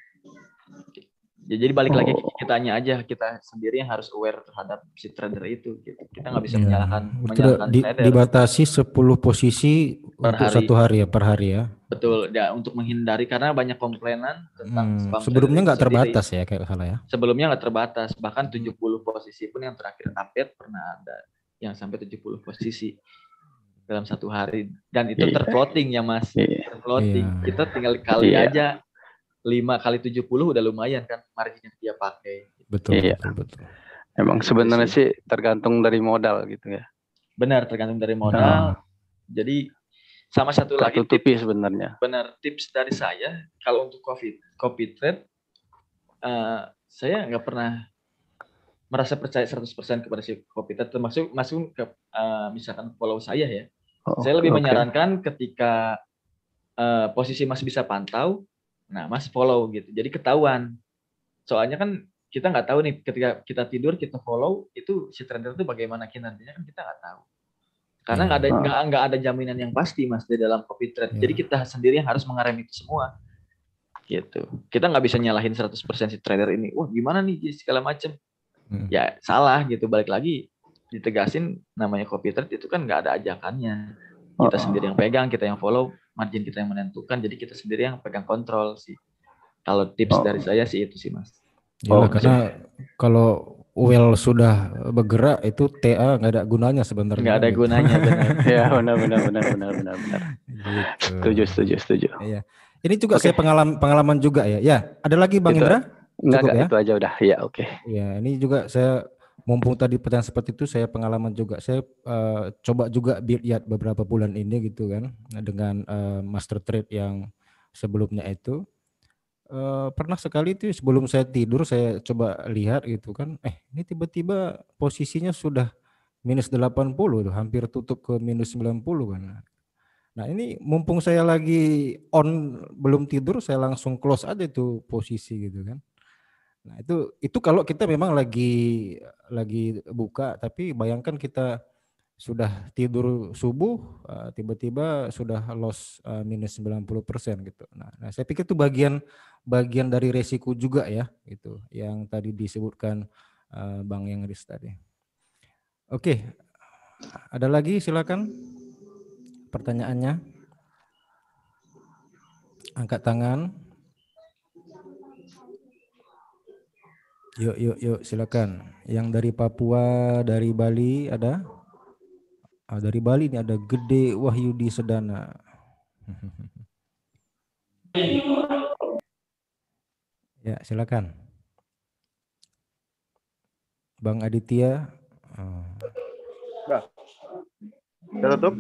Jadi balik lagi kitanya aja, kita sendiri yang harus aware terhadap si trader itu gitu. Kita nggak bisa menyalahkan trader. Dibatasi 10 posisi per untuk hari. satu hari ya, per hari ya. Betul, ya untuk menghindari karena banyak komplainan tentang spam sebelumnya nggak sendiri. terbatas ya kayak salah ya. Sebelumnya nggak terbatas, bahkan 70 posisi pun yang terakhir update pernah ada yang sampai 70 posisi dalam satu hari, dan itu terfloating ya Mas. Terfloating. Kita tinggal kali aja 5 kali 70 udah lumayan kan margin yang dia pakai. Betul. Emang sebenarnya sih tergantung dari modal gitu ya. Benar, tergantung dari modal. Jadi sama satu lagi tips sebenarnya. Benar, tips dari saya kalau untuk copy trade, saya nggak pernah merasa percaya 100% kepada si copy trade, termasuk masuk ke misalkan follow saya ya. Saya lebih menyarankan ketika posisi Mas bisa pantau, nah Mas follow gitu. Jadi ketahuan. Soalnya kan kita nggak tahu nih ketika kita tidur kita follow itu si trader itu bagaimana kinerjanya kan kita nggak tahu. Karena nggak ada jaminan yang pasti Mas di dalam copy trade. Jadi kita sendiri yang harus mengerem itu semua. Gitu. Kita nggak bisa nyalahin 100% si trader ini. Wah, gimana nih segala macam. Ya salah gitu. Balik lagi ditegasin namanya copy trade itu kan nggak ada ajakannya. Kita sendiri yang pegang, kita yang follow, margin kita yang menentukan. Jadi kita sendiri yang pegang kontrol sih. Kalau tips dari saya sih itu sih Mas. Karena kalau well sudah bergerak itu TA nggak ada gunanya sebenarnya. Nggak ada gunanya benar. Ya benar. Gitu. Setuju. Iya. Ini juga saya pengalaman juga ya. Ya, ada lagi Bang Indra? Enggak, itu aja udah. Ya, oke. Ya, ini juga saya mumpung tadi pertanyaan seperti itu, saya pengalaman juga. Saya coba juga lihat beberapa bulan ini gitu kan dengan master trade yang sebelumnya itu. Pernah sekali itu sebelum saya tidur saya coba lihat gitu kan, ini tiba-tiba posisinya sudah minus 80 tuh, hampir tutup ke minus 90 kan. Nah ini mumpung saya lagi on belum tidur, saya langsung close aja tuh posisi gitu kan. Nah itu kalau kita memang lagi buka, tapi bayangkan kita sudah tidur subuh, tiba-tiba sudah loss minus 90% gitu. Nah saya pikir itu bagian dari resiko juga ya, gitu, yang tadi disebutkan Bang Yengris tadi. Oke, ada lagi silakan pertanyaannya. Angkat tangan. Yuk silakan. Yang dari Papua, dari Bali ada? Dari Bali ini ada Gede Wahyudi Sedana. Ya, silakan. Bang Aditya. Kita tutup.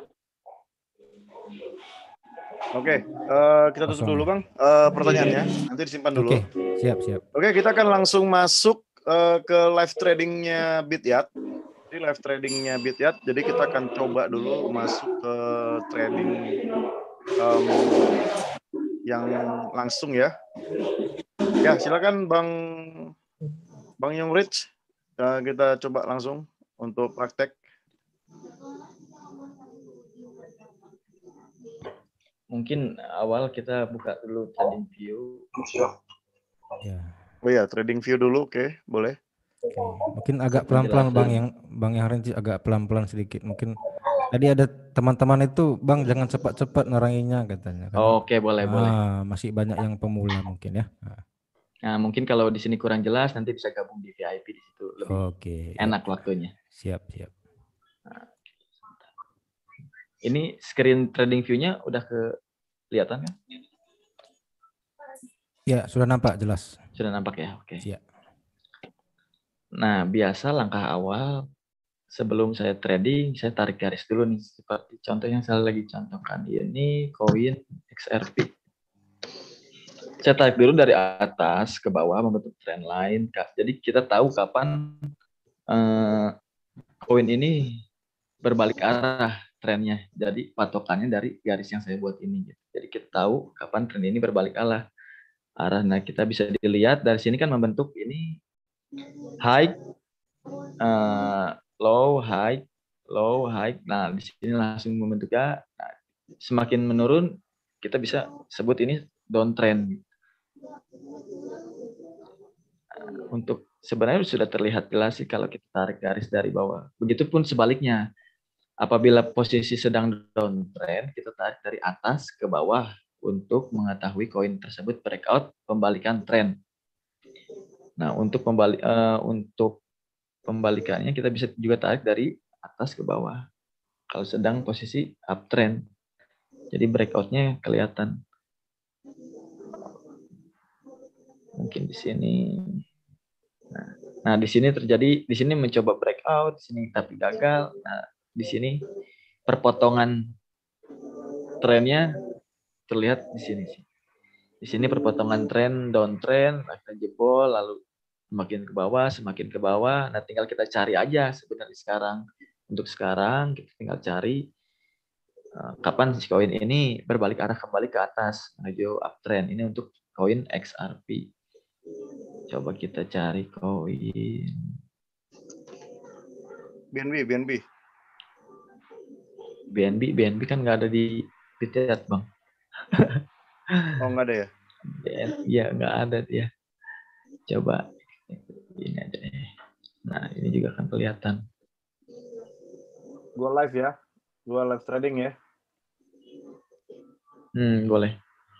Oke, kita tutup dulu Bang pertanyaannya. Nanti disimpan dulu. Oke, siap. Oke, kita akan langsung masuk ke live tradingnya Bityat. Di live tradingnya Bityat, jadi kita akan coba dulu masuk ke trading yang langsung ya. Ya, silakan Bang Yongrich, kita coba langsung untuk praktek. Mungkin awal kita buka dulu trading view. Ya. Oh ya, trading view dulu, oke, boleh. Oke. Mungkin agak pelan-pelan Bang yang Renci agak pelan-pelan sedikit. Mungkin tadi ada teman-teman itu Bang jangan cepat-cepat neranginnya katanya. Oke, boleh. Masih banyak yang pemula mungkin ya. Nah, mungkin kalau di sini kurang jelas nanti bisa gabung di VIP di situ lebih enak waktunya. Siap. Nah, ini screen trading view-nya udah kelihatan kan? Ya, sudah nampak jelas. Sudah nampak ya, oke. Siap. Nah, biasa langkah awal sebelum saya trading, saya tarik garis dulu nih. Seperti contoh yang saya lagi contohkan. Ini koin XRP. Saya tarik dulu dari atas ke bawah membentuk trend line. Jadi kita tahu kapan koin ini berbalik arah trennya. Jadi patokannya dari garis yang saya buat ini. Jadi kita tahu kapan tren ini berbalik arah. Nah, kita bisa dilihat dari sini kan membentuk ini high, low, high. Nah, di sini langsung membentuknya. Nah, semakin menurun kita bisa sebut ini downtrend. Untuk sebenarnya sudah terlihat jelas sih kalau kita tarik garis dari bawah. Begitupun sebaliknya, apabila posisi sedang downtrend, kita tarik dari atas ke bawah untuk mengetahui koin tersebut breakout pembalikan tren. Nah, untuk pembalikannya kita bisa juga tarik dari atas ke bawah. Kalau sedang posisi uptrend, jadi breakoutnya kelihatan. Mungkin di sini. Nah, di sini terjadi, di sini mencoba breakout, di sini tapi gagal. Nah, di sini perpotongan trennya terlihat di sini sih. Di sini perpotongan tren, downtrend, akan jebol, lalu semakin ke bawah. Nah, tinggal kita cari aja sebenarnya sekarang. Untuk sekarang kita tinggal cari kapan si koin ini berbalik arah kembali ke atas menuju uptrend. Ini untuk koin XRP. Coba kita cari koin BNB kan nggak ada di chart, Bang. Oh, nggak ada ya? Iya, nggak ada dia. Coba ini aja deh. Nah, ini juga akan kelihatan. Gua live ya. Gua live trading ya. Boleh.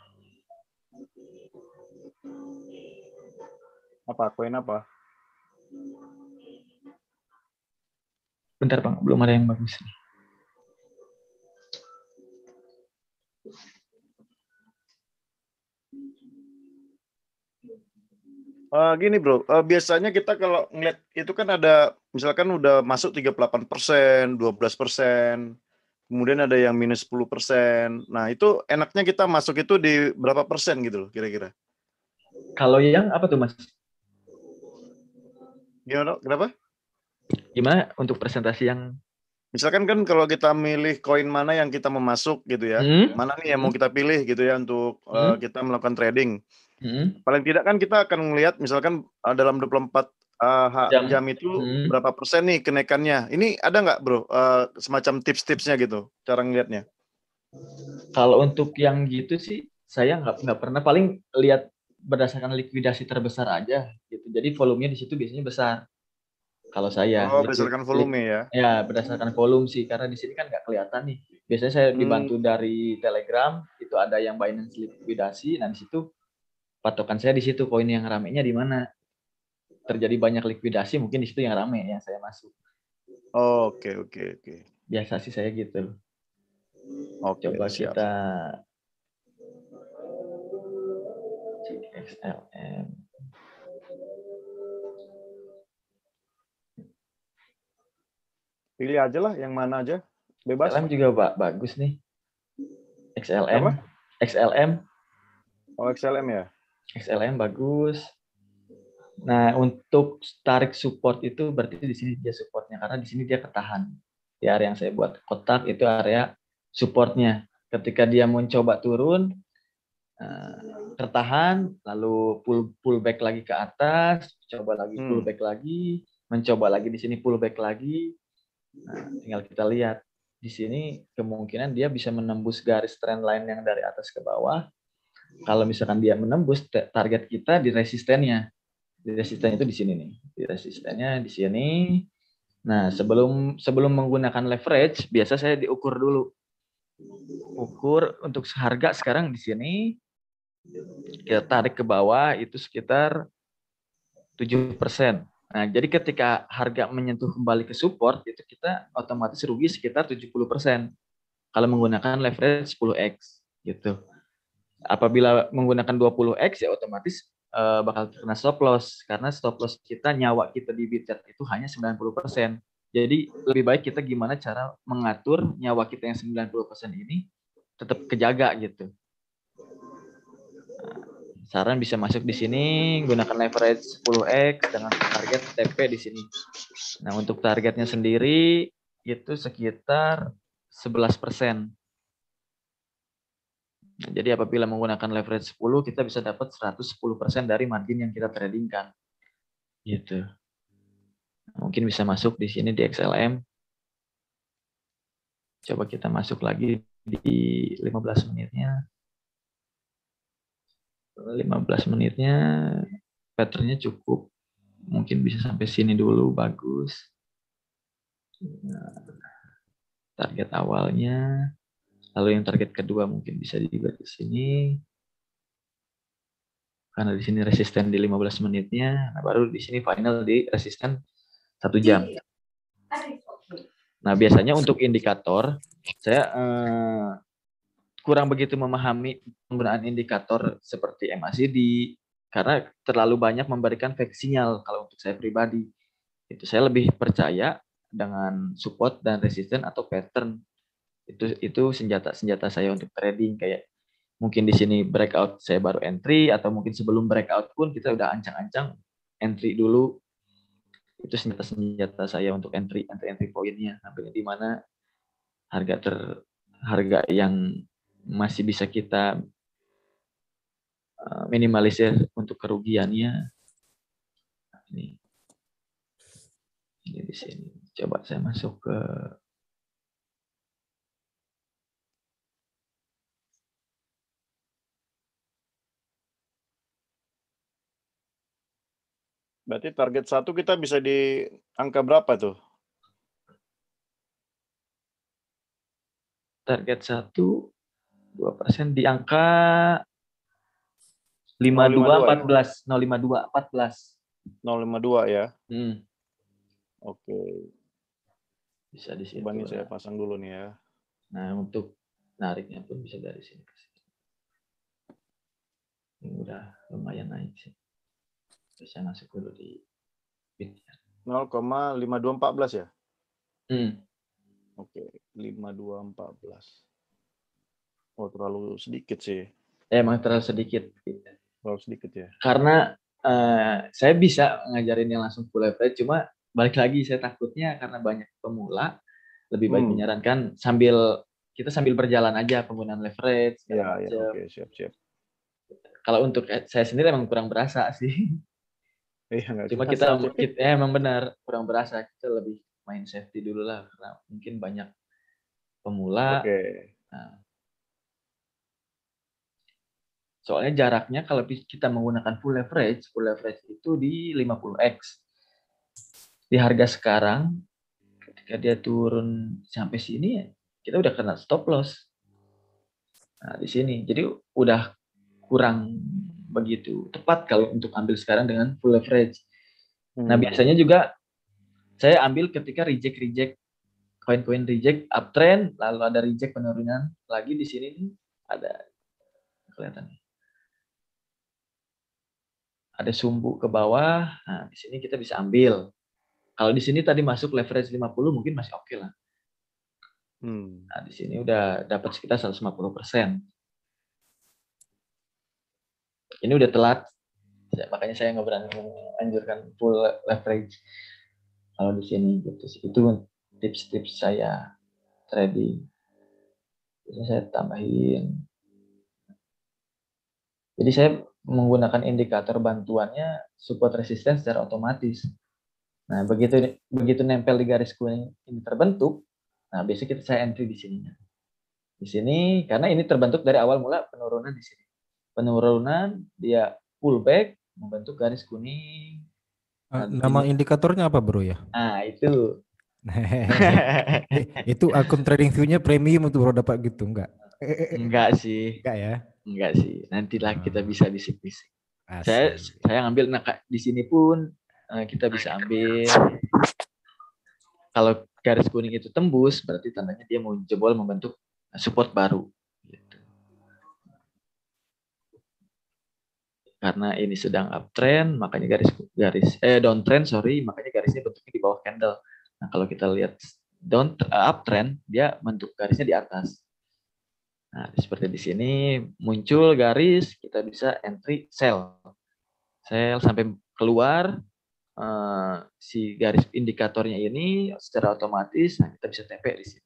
Apa? Koin apa? Bentar, Bang. Belum ada yang bagus nih. Gini bro, biasanya kita kalau ngeliat itu kan ada, misalkan udah masuk 38%, 12%, kemudian ada yang minus 10%. Nah, itu enaknya kita masuk itu di berapa persen gitu loh kira-kira? Kalau yang apa tuh, Mas? Gimana? Kenapa? Gimana untuk presentasi yang Misalkan kan kalau kita milih koin mana yang kita mau masuk gitu ya, mana nih yang mau kita pilih gitu ya untuk kita melakukan trading. Paling tidak kan kita akan melihat misalkan dalam 24 jam itu berapa persen nih kenaikannya. Ini ada nggak bro semacam tips-tipsnya gitu cara ngelihatnya? Kalau untuk yang gitu sih saya nggak pernah, paling lihat berdasarkan likuidasi terbesar aja gitu. Jadi volumenya di situ biasanya besar. Kalau saya berdasarkan volume ya? Ya, berdasarkan volume sih, karena di sini kan nggak kelihatan nih. Biasanya saya dibantu dari Telegram, itu ada yang Binance likuidasi. Nah, di situ patokan saya di situ koin yang ramenya di mana. Terjadi banyak likuidasi, mungkin di situ yang rame ya saya masuk. Oke. Biasa sih saya gitu. Oke, Coba siap. kita cek XLM. Pilih aja lah, yang mana aja, bebas. XLM juga bagus nih. XLM. Apa? XLM. Oh, XLM ya? XLM bagus. Nah, untuk tarik support itu berarti di sini dia supportnya, karena di sini dia ketahan. Di area yang saya buat kotak itu area supportnya. Ketika dia mencoba turun, tertahan, lalu pullback lagi ke atas, coba lagi pullback lagi, mencoba lagi di sini pullback lagi. Nah, tinggal kita lihat di sini kemungkinan dia bisa menembus garis trend line yang dari atas ke bawah. Kalau misalkan dia menembus, target kita di resistennya. Di resistennya itu di sini nih. Di resistennya di sini. Nah, sebelum menggunakan leverage, biasa saya diukur dulu. Ukur untuk harga sekarang di sini, kita tarik ke bawah itu sekitar 7%. Nah, jadi ketika harga menyentuh kembali ke support, itu kita otomatis rugi sekitar 70%. Kalau menggunakan leverage 10x gitu. Apabila menggunakan 20x ya otomatis bakal kena stop loss, karena stop loss kita, nyawa kita di Bitget itu hanya 90%. Jadi lebih baik kita gimana cara mengatur nyawa kita yang 90% ini tetap kejaga gitu. Saran bisa masuk di sini, gunakan leverage 10x dengan target TP di sini. Nah, untuk targetnya sendiri itu sekitar 11%. Nah, jadi apabila menggunakan leverage 10, kita bisa dapat 110% dari margin yang kita tradingkan. Gitu. Mungkin bisa masuk di sini di XLM. Coba kita masuk lagi di 15 menitnya. 15 menitnya patternnya cukup. Mungkin bisa sampai sini dulu, bagus. Nah, target awalnya. Lalu yang target kedua mungkin bisa juga di sini. Karena di sini resisten di 15 menitnya. Nah, baru di sini final di resisten 1 jam. Nah, biasanya untuk indikator, saya kurang begitu memahami penggunaan indikator seperti MACD karena terlalu banyak memberikan fake sinyal kalau untuk saya pribadi. Itu saya lebih percaya dengan support dan resisten atau pattern. Itu senjata saya untuk trading, kayak mungkin di sini breakout saya baru entry, atau mungkin sebelum breakout pun kita udah ancang-ancang entry dulu. Itu senjata saya untuk entry poinnya, sampai di mana harga yang masih bisa kita minimalisir untuk kerugiannya. Nah, ini di sini. Coba saya masuk ke Berarti target 1 kita bisa di angka berapa tuh? target 1 2% di angka 5214 05214. 052 ya. Oke. Bisa di situ. Coba nih saya pasang dulu nih ya. Nah, untuk nariknya pun bisa dari sini ke sini. Ini udah lumayan naik sih. Bisa masuk dulu di bit-nya. 0,5214 ya? Oke, 5214. Oh, terlalu sedikit sih. emang terlalu sedikit. Terlalu sedikit ya. Karena saya bisa ngajarin yang langsung full leverage, cuma balik lagi saya takutnya karena banyak pemula, lebih baik menyarankan kita sambil berjalan aja penggunaan leverage. Ya, oke, siap. Kalau untuk saya sendiri emang kurang berasa sih. Cuma kita emang benar kurang berasa, kita lebih main safety dulu lah karena mungkin banyak pemula. Nah, soalnya jaraknya kalau kita menggunakan full leverage itu di 50x. Di harga sekarang ketika dia turun sampai sini ya kita udah kena stop loss. Nah, di sini. Jadi udah kurang begitu tepat kalau untuk ambil sekarang dengan full leverage. Nah, biasanya juga saya ambil ketika reject koin-koin reject uptrend, lalu ada reject penurunan lagi di sini nih, ada kelihatan. Ada sumbu ke bawah. Nah, di sini kita bisa ambil. Kalau di sini tadi masuk leverage 50 mungkin masih oke lah. Nah, di sini udah dapat sekitar 150%. Ini udah telat. Makanya saya nggak berani menganjurkan full leverage. Kalau di sini gitu sih. Itu tips-tips saya trading. Jadi saya tambahin. Jadi saya menggunakan indikator bantuannya support resistance secara otomatis. Nah, begitu nempel di garis kuning ini terbentuk, nah biasanya saya entry di sininya. Di sini karena ini terbentuk dari awal mula penurunan di sini. Penurunan dia pullback membentuk garis kuning. Nah, nama indikatornya apa, Bro ya? Nah, itu. Itu akun TradingView-nya premium untuk Bro dapat gitu enggak? Enggak sih. Enggak ya? Enggak sih. Nantilah kita bisa bisik-bisik. Asik. Saya ngambil di sini pun kita bisa ambil. Kalau garis kuning itu tembus, berarti tandanya dia mau jebol membentuk support baru. Gitu. Karena ini sedang uptrend, makanya downtrend, makanya garisnya bentuknya di bawah candle. Nah, kalau kita lihat uptrend, dia bentuk garisnya di atas. Nah, seperti di sini muncul garis, kita bisa entry sell sampai keluar si garis indikatornya ini secara otomatis. Nah, kita bisa TP di sini.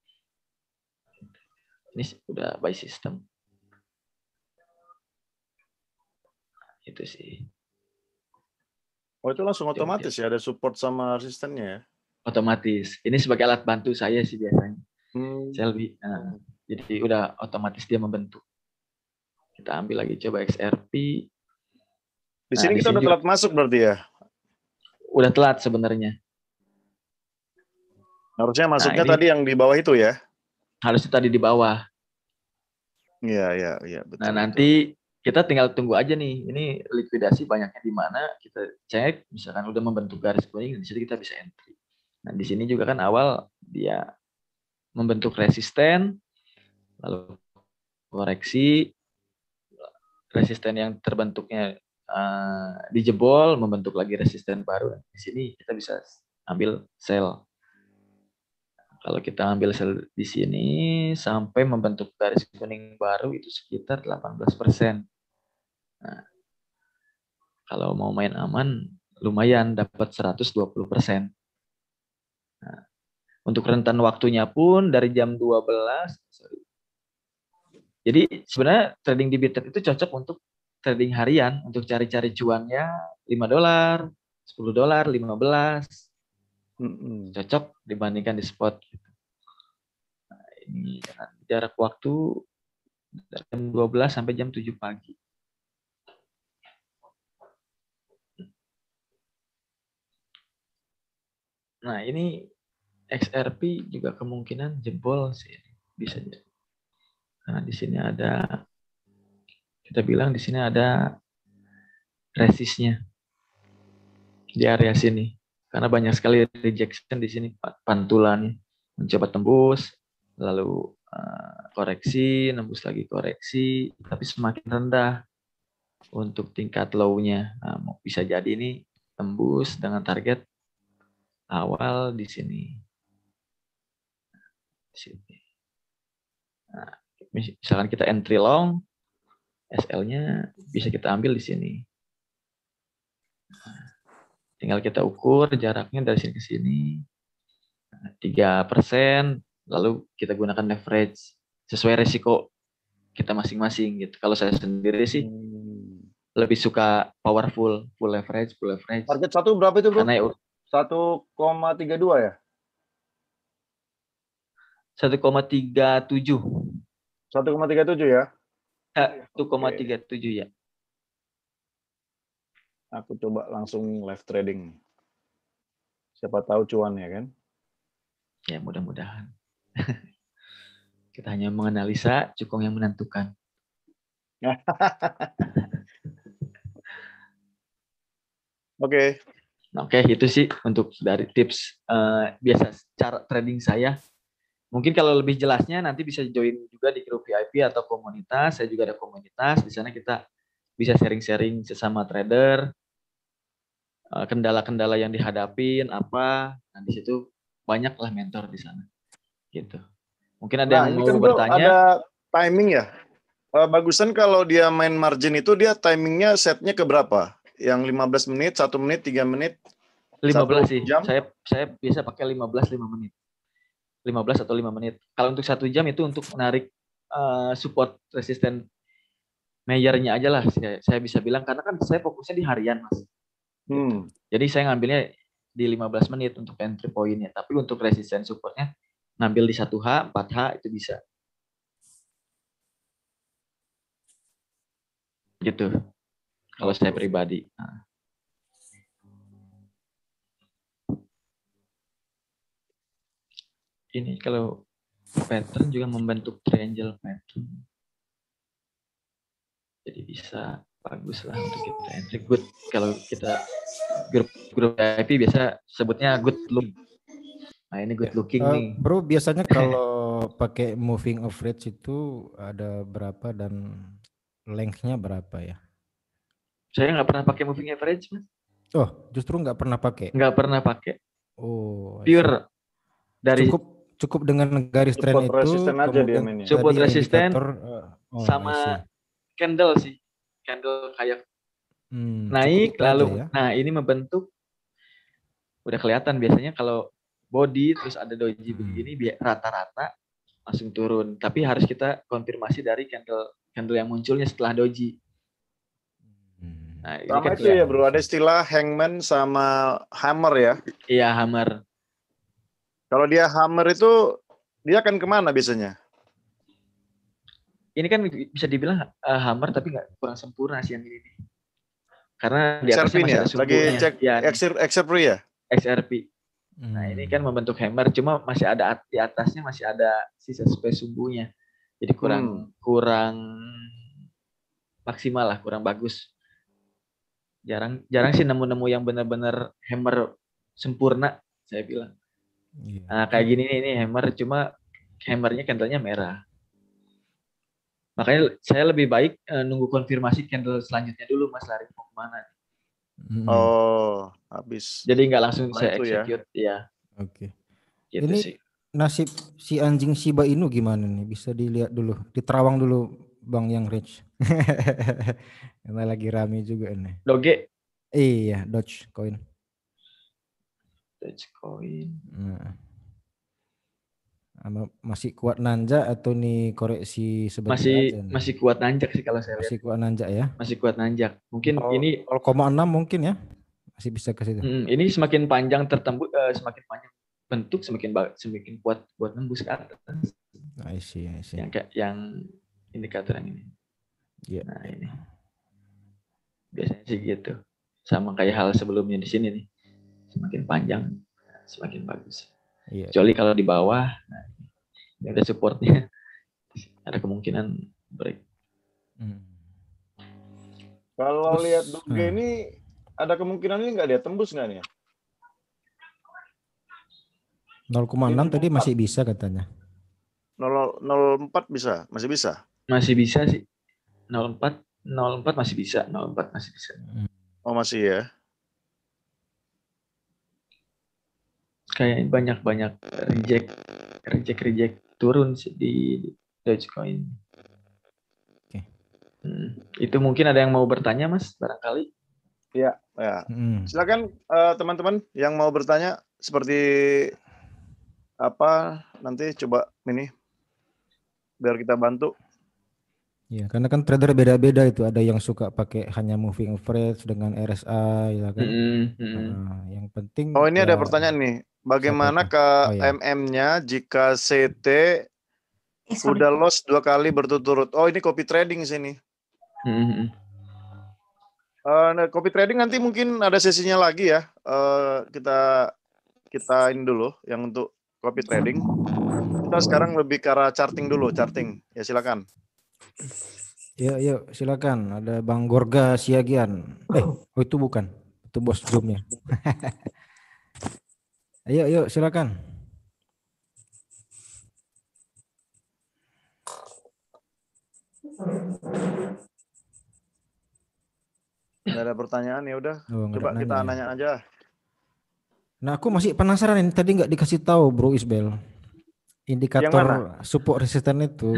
Ini udah by system. Itu sih. Oh, itu langsung otomatis ya, ada support sama resistennya ya? Otomatis. Ini sebagai alat bantu saya sih biasanya. Saya lebih, jadi udah otomatis dia membentuk. Kita ambil lagi coba XRP. Di Nah, sini di kita sini udah telat masuk berarti ya. udah telat sebenarnya. Harusnya masuknya ini- tadi yang di bawah itu ya. Harusnya tadi di bawah. Iya, betul. Nah, nanti kita tinggal tunggu aja nih. Ini likuidasi banyaknya di mana, kita cek, misalkan udah membentuk garis kuning, di situ kita bisa entry. Nah, di sini juga kan awal dia membentuk resisten, lalu koreksi, resisten yang terbentuknya dijebol, membentuk lagi resisten baru. Di sini kita bisa ambil sell. Kalau kita ambil sell di sini sampai membentuk garis kuning baru itu sekitar 18%. Nah, kalau mau main aman lumayan dapat 120%. Nah, untuk rentan waktunya pun dari jam 12. Jadi sebenarnya trading di Bittrex itu cocok untuk trading harian, untuk cari-cari cuannya $5, $10, 15. Cocok dibandingkan di spot. Nah, ini dengan jarak waktu dari jam 12 sampai jam 7 pagi. Nah, ini XRP juga kemungkinan jebol sih, bisa jadi. Nah, di sini ada, kita bilang di sini ada resistnya di area sini. Karena banyak sekali rejection di sini, pantulannya mencoba tembus, lalu koreksi, nembus lagi koreksi, tapi semakin rendah untuk tingkat low-nya. Nah, bisa jadi ini tembus dengan target awal di sini. Nah, misalkan kita entry long, SL-nya bisa kita ambil di sini. Nah, tinggal kita ukur jaraknya dari sini ke sini. 3%, lalu kita gunakan leverage sesuai resiko kita masing-masing gitu. Kalau saya sendiri sih lebih suka powerful, full leverage. Target 1 berapa itu, Bro? Karena 1,32 ya? 1,37. 1,37 ya? 1,37 ya. Aku coba langsung live trading. Siapa tahu cuan ya kan? Ya, mudah-mudahan. Kita hanya menganalisa, Cukong yang menentukan. Oke. Oke, itu sih untuk dari tips biasa cara trading saya. Mungkin kalau lebih jelasnya nanti bisa join juga di grup VIP atau komunitas. Saya juga ada komunitas. Di sana kita bisa sharing-sharing sesama trader. Kendala-kendala yang dihadapin apa. Nah, di situ banyaklah mentor di sana. Gitu. Mungkin ada yang ini mau kan, Bro, bertanya. ada timing ya. Bagusan kalau dia main margin itu dia timingnya setnya ke berapa? Yang 15 menit, 1 menit, 3 menit? 15 sih. Jam? Saya biasa pakai 15 5 menit. 15 atau 5 menit. Kalau untuk 1 jam itu untuk menarik support resisten majornya aja lah. Saya bisa bilang karena kan saya fokusnya di harian, Mas. Gitu. Jadi saya ngambilnya di 15 menit untuk entry point-nya. Tapi untuk resisten supportnya ngambil di 1H, 4H itu bisa. Gitu. Kalau saya pribadi. Nah. Ini kalau pattern juga membentuk triangle pattern. Jadi bisa bagus lah untuk kita entry. Good. Kalau kita grup VIP biasa sebutnya good looking. Nah, ini good looking nih. Bro, biasanya kalau pakai moving average itu ada berapa dan length-nya berapa ya? Saya nggak pernah pakai moving average, Mas. Oh, justru nggak pernah pakai? Nggak pernah pakai. Oh, pure dari cukup dengan garis trend itu, aja dia mainnya. Support resisten sama candle sih. Candle kayak naik lalu ya? Nah, ini membentuk udah kelihatan biasanya kalau body terus ada doji begini rata-rata langsung turun. Tapi harus kita konfirmasi dari candle yang munculnya setelah doji. Nah, ini sama kan itu ya, Bro, ada istilah hangman sama hammer ya? Iya, hammer. Kalau dia hammer itu dia akan kemana biasanya? ini kan bisa dibilang hammer tapi nggak kurang sempurna sih yang ini. Karena di atasnya XRP masih nih ya, ada lagi sumbunya. cek Ya, XRP ya. XRP. Nah ini kan membentuk hammer, cuma masih ada di atasnya masih ada sisa space sumbunya. Jadi kurang maksimal lah, kurang bagus. Jarang sih nemu yang benar-benar hammer sempurna, saya bilang. Nah, kayak gini nih, ini hammer, cuma hammernya candlenya merah. Makanya saya lebih baik nunggu konfirmasi candle selanjutnya dulu, Mas Lari mau kemana. Oh, habis. Jadi nggak langsung saya itu execute ya. Oke. Gitu Ini sih. nasib si anjing Shiba Inu gimana nih? Bisa dilihat dulu, diterawang dulu Bang yang rich. Karena lagi rame juga ini. Doge. Iya, Dogecoin. Dogecoin. Masih kuat nanjak atau nih koreksi sebentar aja nih? Masih kuat nanjak sih kalau saya lihat. Masih kuat nanjak ya? Masih kuat nanjak. Mungkin ini 0,6 mungkin ya? Masih bisa ke situ. Ini semakin panjang tertembus, semakin panjang bentuk semakin kuat buat nembus ke atas. I see. Yang indikator yang ini. Yeah. Nah ini biasanya sih gitu. Sama kayak hal sebelumnya di sini nih. Semakin panjang, semakin bagus. Yeah. Kecuali kalau di bawah, nah, ini ada supportnya, ada kemungkinan break. Kalau lihat Doge ini ada kemungkinan ini nggak dia tembus nggak nih? 0,6 tadi masih bisa katanya. 0,04 bisa, masih bisa. Masih bisa sih. 0,4 masih bisa, 0,4 masih bisa. Oh masih ya. Kayak banyak reject turun sih di Dogecoin. Oke. Itu mungkin ada yang mau bertanya, Mas, barangkali. Ya. Silakan teman-teman yang mau bertanya seperti apa nanti coba ini biar kita bantu. Ya, karena kan trader beda-beda itu, ada yang suka pakai hanya moving average dengan RSI ya kan. Yang penting. Oh ini ada pertanyaan nih, bagaimana KMM-nya jika CT udah loss 2 kali berturut-turut? Oh ini copy trading sini. Copy trading nanti mungkin ada sesinya lagi ya. Kita ini dulu yang untuk copy trading. Kita sekarang lebih ke arah charting dulu, charting. Ya silakan. Yuk silakan. Ada Bang Gorga Siagian. Itu bukan. Itu bos Zoom-nya. Yuk silakan. Nggak ada pertanyaan ya udah. Coba kita nanya aja. Nah aku masih penasaran ini, tadi nggak dikasih tahu Bro Isbel. Indikator support resisten itu.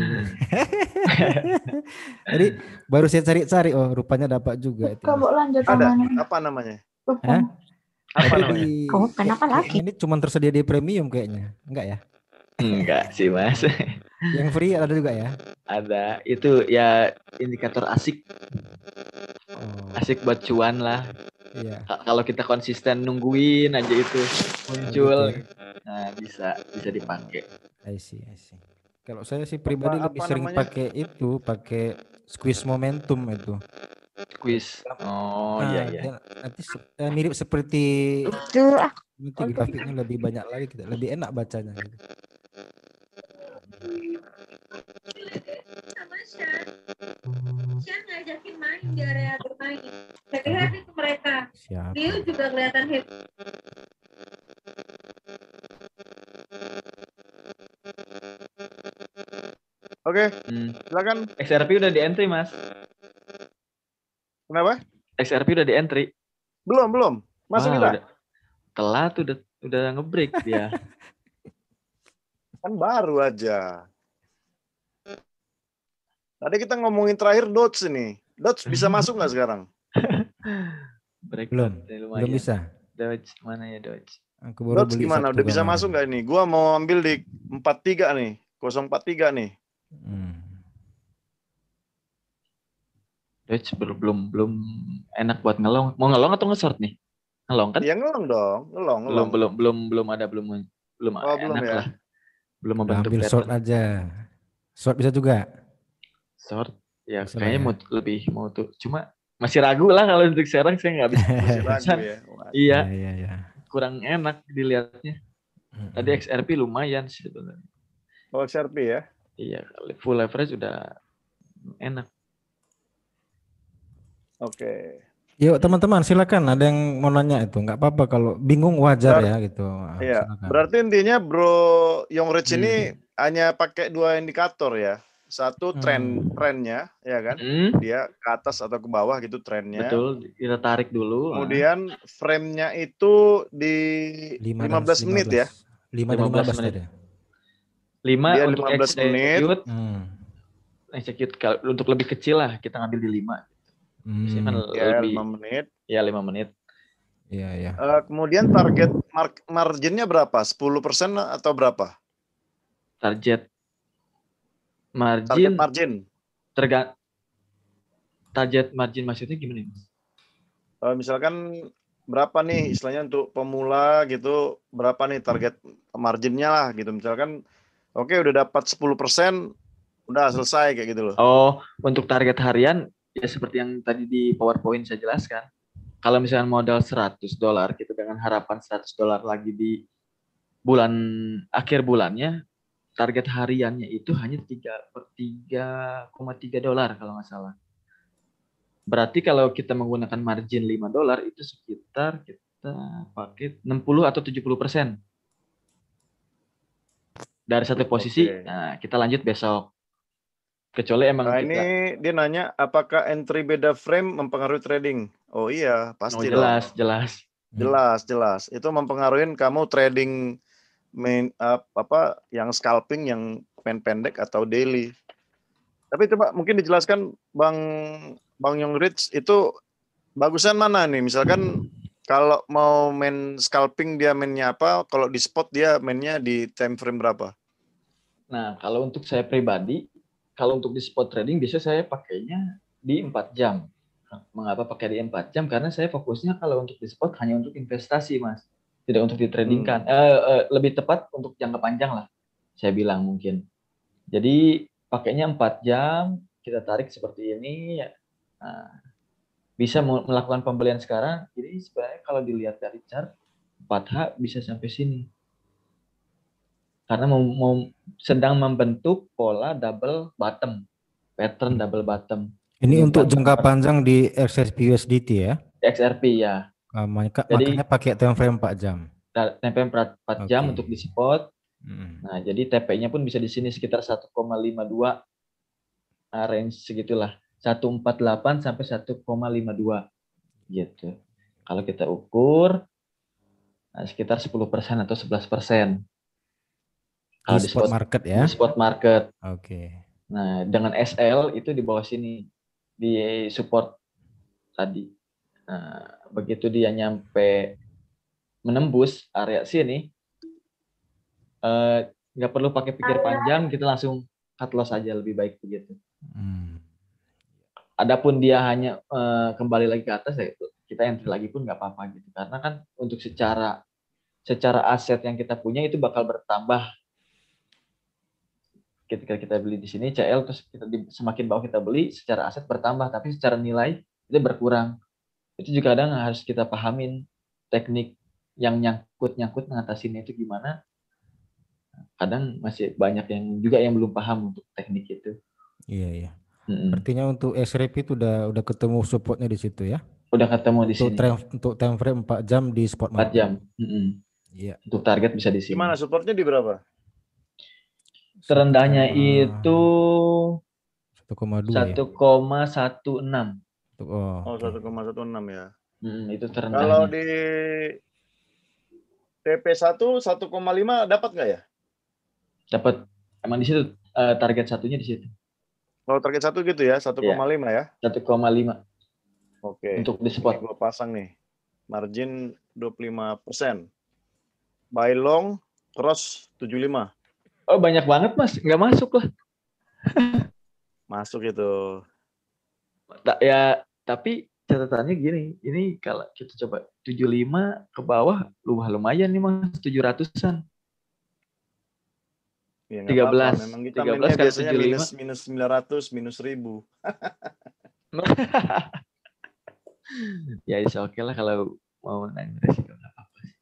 Jadi baru saya cari-cari, oh rupanya dapat juga itu. Kamu lanjut ada apa namanya? Apa namanya? Kamu kenapa lagi? Ini cuma tersedia di premium kayaknya, enggak ya? Enggak sih Mas. Yang free ada juga ya? Ada, itu ya indikator asik. Asik buat cuan lah. Iya. Kalau kita konsisten nungguin aja itu muncul, nah bisa dipakai. I see. Kalau saya sih pribadi lebih sering pakai squeeze momentum itu. Squeeze. Oh iya. Nanti mirip seperti nanti grafiknya lebih banyak lagi, lebih enak bacanya gitu. Saya ngajakin main di area bermain. Saya lihat itu mereka. Dia juga kelihatan happy. Oke, silakan. XRP udah di entry, Mas. Kenapa? XRP udah di entry. Belum. Masuk kita. Telat udah ngebreak dia. Kan baru aja. Tadi kita ngomongin terakhir Doge ini. Doge bisa masuk nggak sekarang? Break belum bisa. Doge mana ya Doge? Doge gimana? Udah bisa masuk nggak ini? Gua mau ambil di 43 nih, 043 nih. Doge belum enak buat ngelong. Mau ngelong atau nge-short nih? Ngelong kan? Ya ngelong dong, ngelong. Belum enak ya. lah. Belum membentuk ambil short aja. Short bisa juga. Short ya Bisa lah kayaknya ya. mau tuh cuma masih ragu lah kalau untuk sekarang saya nggak bisa Masih ragu keputusan. ya. Wah, Iya, Iya. kurang enak dilihatnya. Tadi XRP lumayan sih sebenarnya. Oh, XRP ya. Iya, full leverage udah enak. Oke. Yuk teman-teman silakan, ada yang mau nanya itu, nggak apa-apa kalau bingung wajar ya gitu. Iya, Silakan. berarti intinya Bro Young Rich Hmm. ini hanya pakai 2 indikator ya. Satu trennya, ya kan? Dia ke atas atau ke bawah gitu trennya. Betul, kita tarik dulu. Kemudian frame-nya itu di 15 menit ya. 15 menit. tadi. 5 Dia untuk 15 menit. execute kalau untuk lebih kecil lah kita ngambil di 5. Biasanya kan Ya, lebih 5 menit. Ya 5 menit. Iya. Kemudian target marginnya berapa? 10% atau berapa? Target Target margin margin. Target margin maksudnya gimana, Mas? Misalkan berapa nih istilahnya untuk pemula gitu, berapa nih target marginnya lah gitu. Misalkan oke udah dapat 10%, udah selesai kayak gitu loh. Oh, untuk target harian ya seperti yang tadi di PowerPoint saya jelaskan. Kalau misalnya modal $100 kita dengan harapan $100 lagi di akhir bulannya, target hariannya itu hanya $3,3 kalau nggak salah. Berarti kalau kita menggunakan margin $5 itu sekitar kita pakai 60 atau 70% dari satu posisi. Oke. Nah, kita lanjut besok. Kecuali emang Nah, kita. ini dia nanya apakah entry beda frame mempengaruhi trading? Oh iya, pasti dong. Jelas. Itu mempengaruhi kamu trading yang scalping, yang pendek atau daily. Tapi coba mungkin dijelaskan Bang Young Rich itu bagusan mana nih? Misalkan kalau mau main scalping dia mainnya apa? Kalau di spot dia mainnya di time frame berapa? Nah, kalau untuk saya pribadi, kalau untuk di spot trading biasanya saya pakainya di 4 jam. Mengapa pakai di 4 jam? Karena saya fokusnya kalau untuk di spot hanya untuk investasi, Mas. Tidak untuk ditradingkan. Lebih tepat untuk jangka panjang lah, saya bilang mungkin. Jadi pakainya 4 jam, kita tarik seperti ini. Nah, bisa melakukan pembelian sekarang. Jadi sebenarnya kalau dilihat dari chart, 4H bisa sampai sini. Karena sedang membentuk pola double bottom, pattern double bottom. Ini untuk jangka panjang di XRP USDT ya? XRP ya. Makanya pakai time frame 4 jam. Time frame 4 jam untuk di spot. Nah, jadi TP-nya pun bisa di sini sekitar 1,52 range segitulah. 148 sampai 1,52 gitu. Kalau kita ukur sekitar 10% atau 11%. Kalau di spot market ya. Di spot market. Oke. Nah, dengan SL itu di bawah sini di support tadi. Nah, begitu dia nyampe menembus area sini, nggak perlu pakai pikir panjang, kita langsung cut loss aja, lebih baik begitu. Adapun dia hanya kembali lagi ke atas, ya kita entry lagi pun nggak apa-apa gitu. Karena kan untuk secara aset yang kita punya itu bakal bertambah. Ketika kita beli di sini CL, terus semakin bawah kita beli, secara aset bertambah, tapi secara nilai itu berkurang. Itu juga kadang harus kita pahamin teknik yang nyangkut ngatasinnya itu gimana. Kadang masih banyak yang belum paham untuk teknik itu. Iya. Artinya untuk XRP itu udah ketemu supportnya di situ ya? Udah ketemu di sini. Untuk time frame 4 jam di spot market. 4 jam. Iya. Untuk target bisa di sini. Gimana supportnya di berapa? Terendahnya itu 1,2 1,16. Oh, 1,16 ya. Itu terendahnya. Kalau di TP1 1,5 dapat nggak ya? Dapat. Emang di situ target satunya di situ. Kalau target 1 gitu ya, 1,5 ya? 1,5. Oke. Untuk di spot. Gue pasang nih. Margin 25%. Buy long, cross 75. Oh, banyak banget, Mas. Nggak masuk lah. Masuk itu. Ya, tapi catatannya gini. Ini kalau kita coba 75 ke bawah, lumayan nih, Mas. 700-an. Ya nggak apa-apa. Memang kita 13 mainnya kali biasanya 75. minus 900, minus 1000. Ya oke lah kalau mau naik resiko nggak apa-apa sih.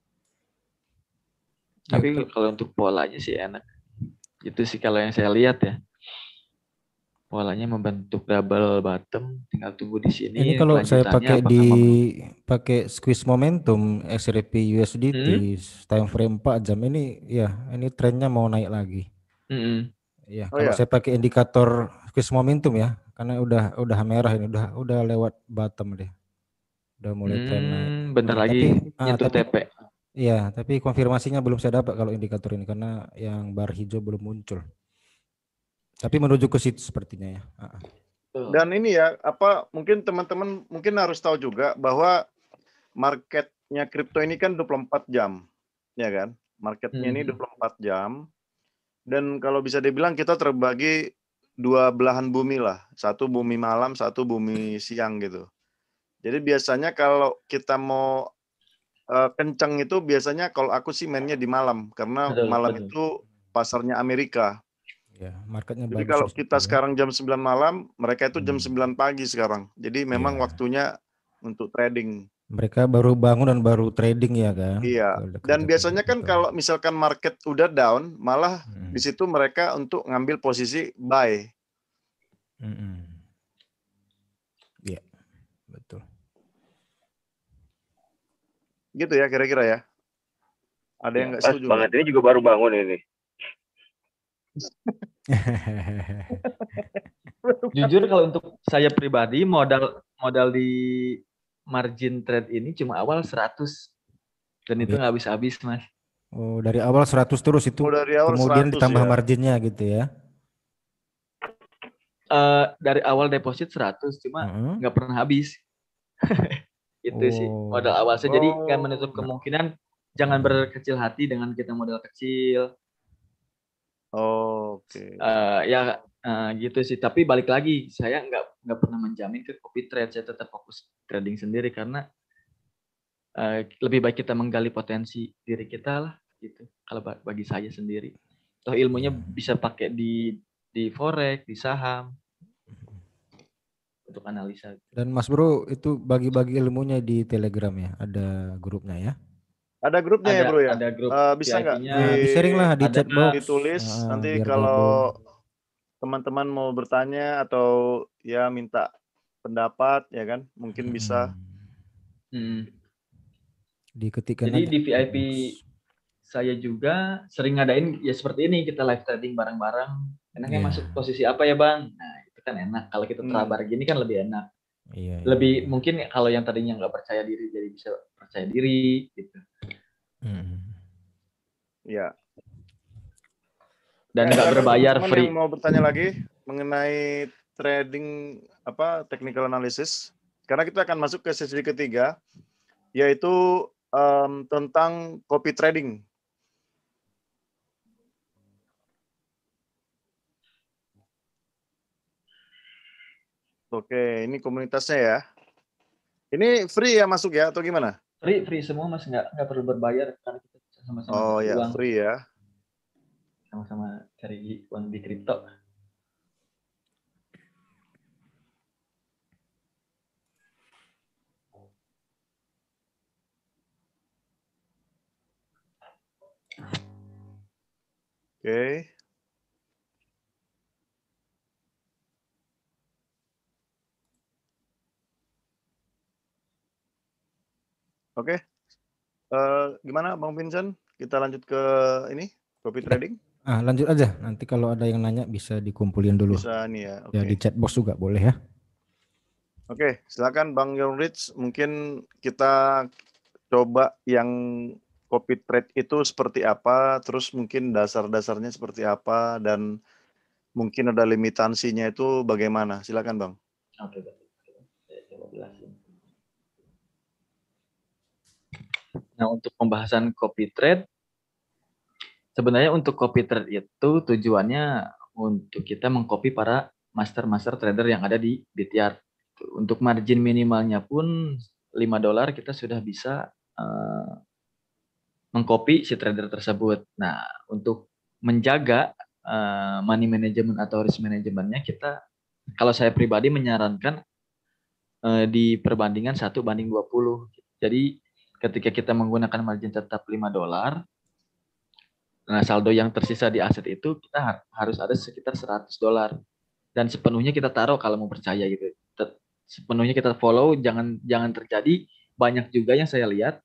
Ya, Tapi kalau untuk polanya sih enak. Itu sih kalau yang saya lihat ya. Polanya membentuk double bottom, tinggal tunggu di sini. ini kalau saya pakai apakah pakai squeeze momentum XRP USDT time frame 4 jam ini ya, ini trennya mau naik lagi. Ya, kalau saya pakai indikator squeeze momentum ya, karena udah merah ini, udah lewat bottom deh. Udah mulai tren naik. Bentar lagi nyentuh TP. Iya, tapi konfirmasinya belum saya dapat kalau indikator ini karena yang bar hijau belum muncul. Tapi menuju ke situ sepertinya ya. Dan ini ya, mungkin teman-teman mungkin harus tahu juga bahwa marketnya kripto ini kan 24 jam, ya kan? Marketnya ini 24 jam. Dan kalau bisa dibilang kita terbagi dua belahan bumi lah. Satu bumi malam, satu bumi siang gitu. Jadi biasanya kalau kita mau kenceng itu biasanya kalau aku sih mainnya di malam. Karena malam itu pasarnya Amerika. Ya, marketnya jadi kalau kita sekarang jam 9 malam, mereka itu jam 9 pagi sekarang. Jadi memang waktunya untuk trading. Mereka baru bangun dan baru trading ya kan? Iya. Dan biasanya kan kalau misalkan market udah down, malah di situ mereka untuk ngambil posisi buy. Iya, betul. Gitu ya kira-kira ya. Ada yang nggak setuju? Banget ini juga baru bangun ini. Jujur kalau untuk saya pribadi modal di margin trade ini cuma awal 100 dan itu nggak habis-habis Mas. Oh, dari awal 100 terus itu. Dari awal kemudian 100 ditambah ya. marginnya gitu ya. Dari awal deposit 100 cuma nggak pernah habis. Itu sih modal awal saya. Jadi kan menutup kemungkinan jangan berkecil hati dengan kita modal kecil. Oke. Gitu sih. Tapi balik lagi, saya nggak pernah menjamin ke copy trade. Saya tetap fokus trading sendiri karena lebih baik kita menggali potensi diri kita lah, gitu. Kalau bagi saya sendiri, toh ilmunya bisa pakai di forex, di saham untuk analisa. Dan Mas Bro itu bagi-bagi ilmunya di Telegram ya, ada grupnya ya? Ada grupnya ya Bro ya? Ada grup. Bisa nggak di-sharing lah di chat box. Ditulis nanti kalau teman-teman mau bertanya atau ya minta pendapat ya kan, mungkin bisa. Diketikkan. Jadi di VIP saya juga sering ngadain ya seperti ini, kita live trading bareng-bareng. Enaknya masuk posisi apa ya Bang? Nah itu kan enak. Kalau kita terabar gini kan lebih enak. Lebih mungkin kalau yang tadinya nggak percaya diri jadi bisa percaya diri gitu. Ya. Dan nggak berbayar free. Yang mau bertanya lagi mengenai trading technical analysis, karena kita akan masuk ke sesi ketiga, yaitu tentang copy trading. Oke, ini komunitasnya ya. Ini free ya masuk ya atau gimana? Free semua Mas, nggak perlu berbayar karena kita sama-sama ya uang. Free ya. Sama-sama cari uang di kripto. Oke. Oke. Gimana Bang Vincent? Kita lanjut ke ini, copy trading? Lanjut aja. Nanti kalau ada yang nanya bisa dikumpulin dulu. Bisa nih ya. Ya di chat box juga boleh ya. Oke, silakan Bang Yonrich. Mungkin kita coba yang copy trade itu seperti apa, terus mungkin dasar-dasarnya seperti apa, dan mungkin ada limitansinya itu bagaimana. Silakan Bang. Oke, saya coba jelasin. Nah, untuk pembahasan copy trade, sebenarnya untuk copy trade itu tujuannya untuk kita mengcopy para master trader yang ada di BTR. Untuk margin minimalnya pun $5 kita sudah bisa mengcopy si trader tersebut. Nah, untuk menjaga money management atau risk manajemennya, kita, kalau saya pribadi menyarankan di perbandingan 1:20. Jadi ketika kita menggunakan margin tetap $5, nah saldo yang tersisa di aset itu kita harus ada sekitar $100. Dan sepenuhnya kita taruh kalau mau percaya gitu. Sepenuhnya kita follow, jangan terjadi. Banyak juga yang saya lihat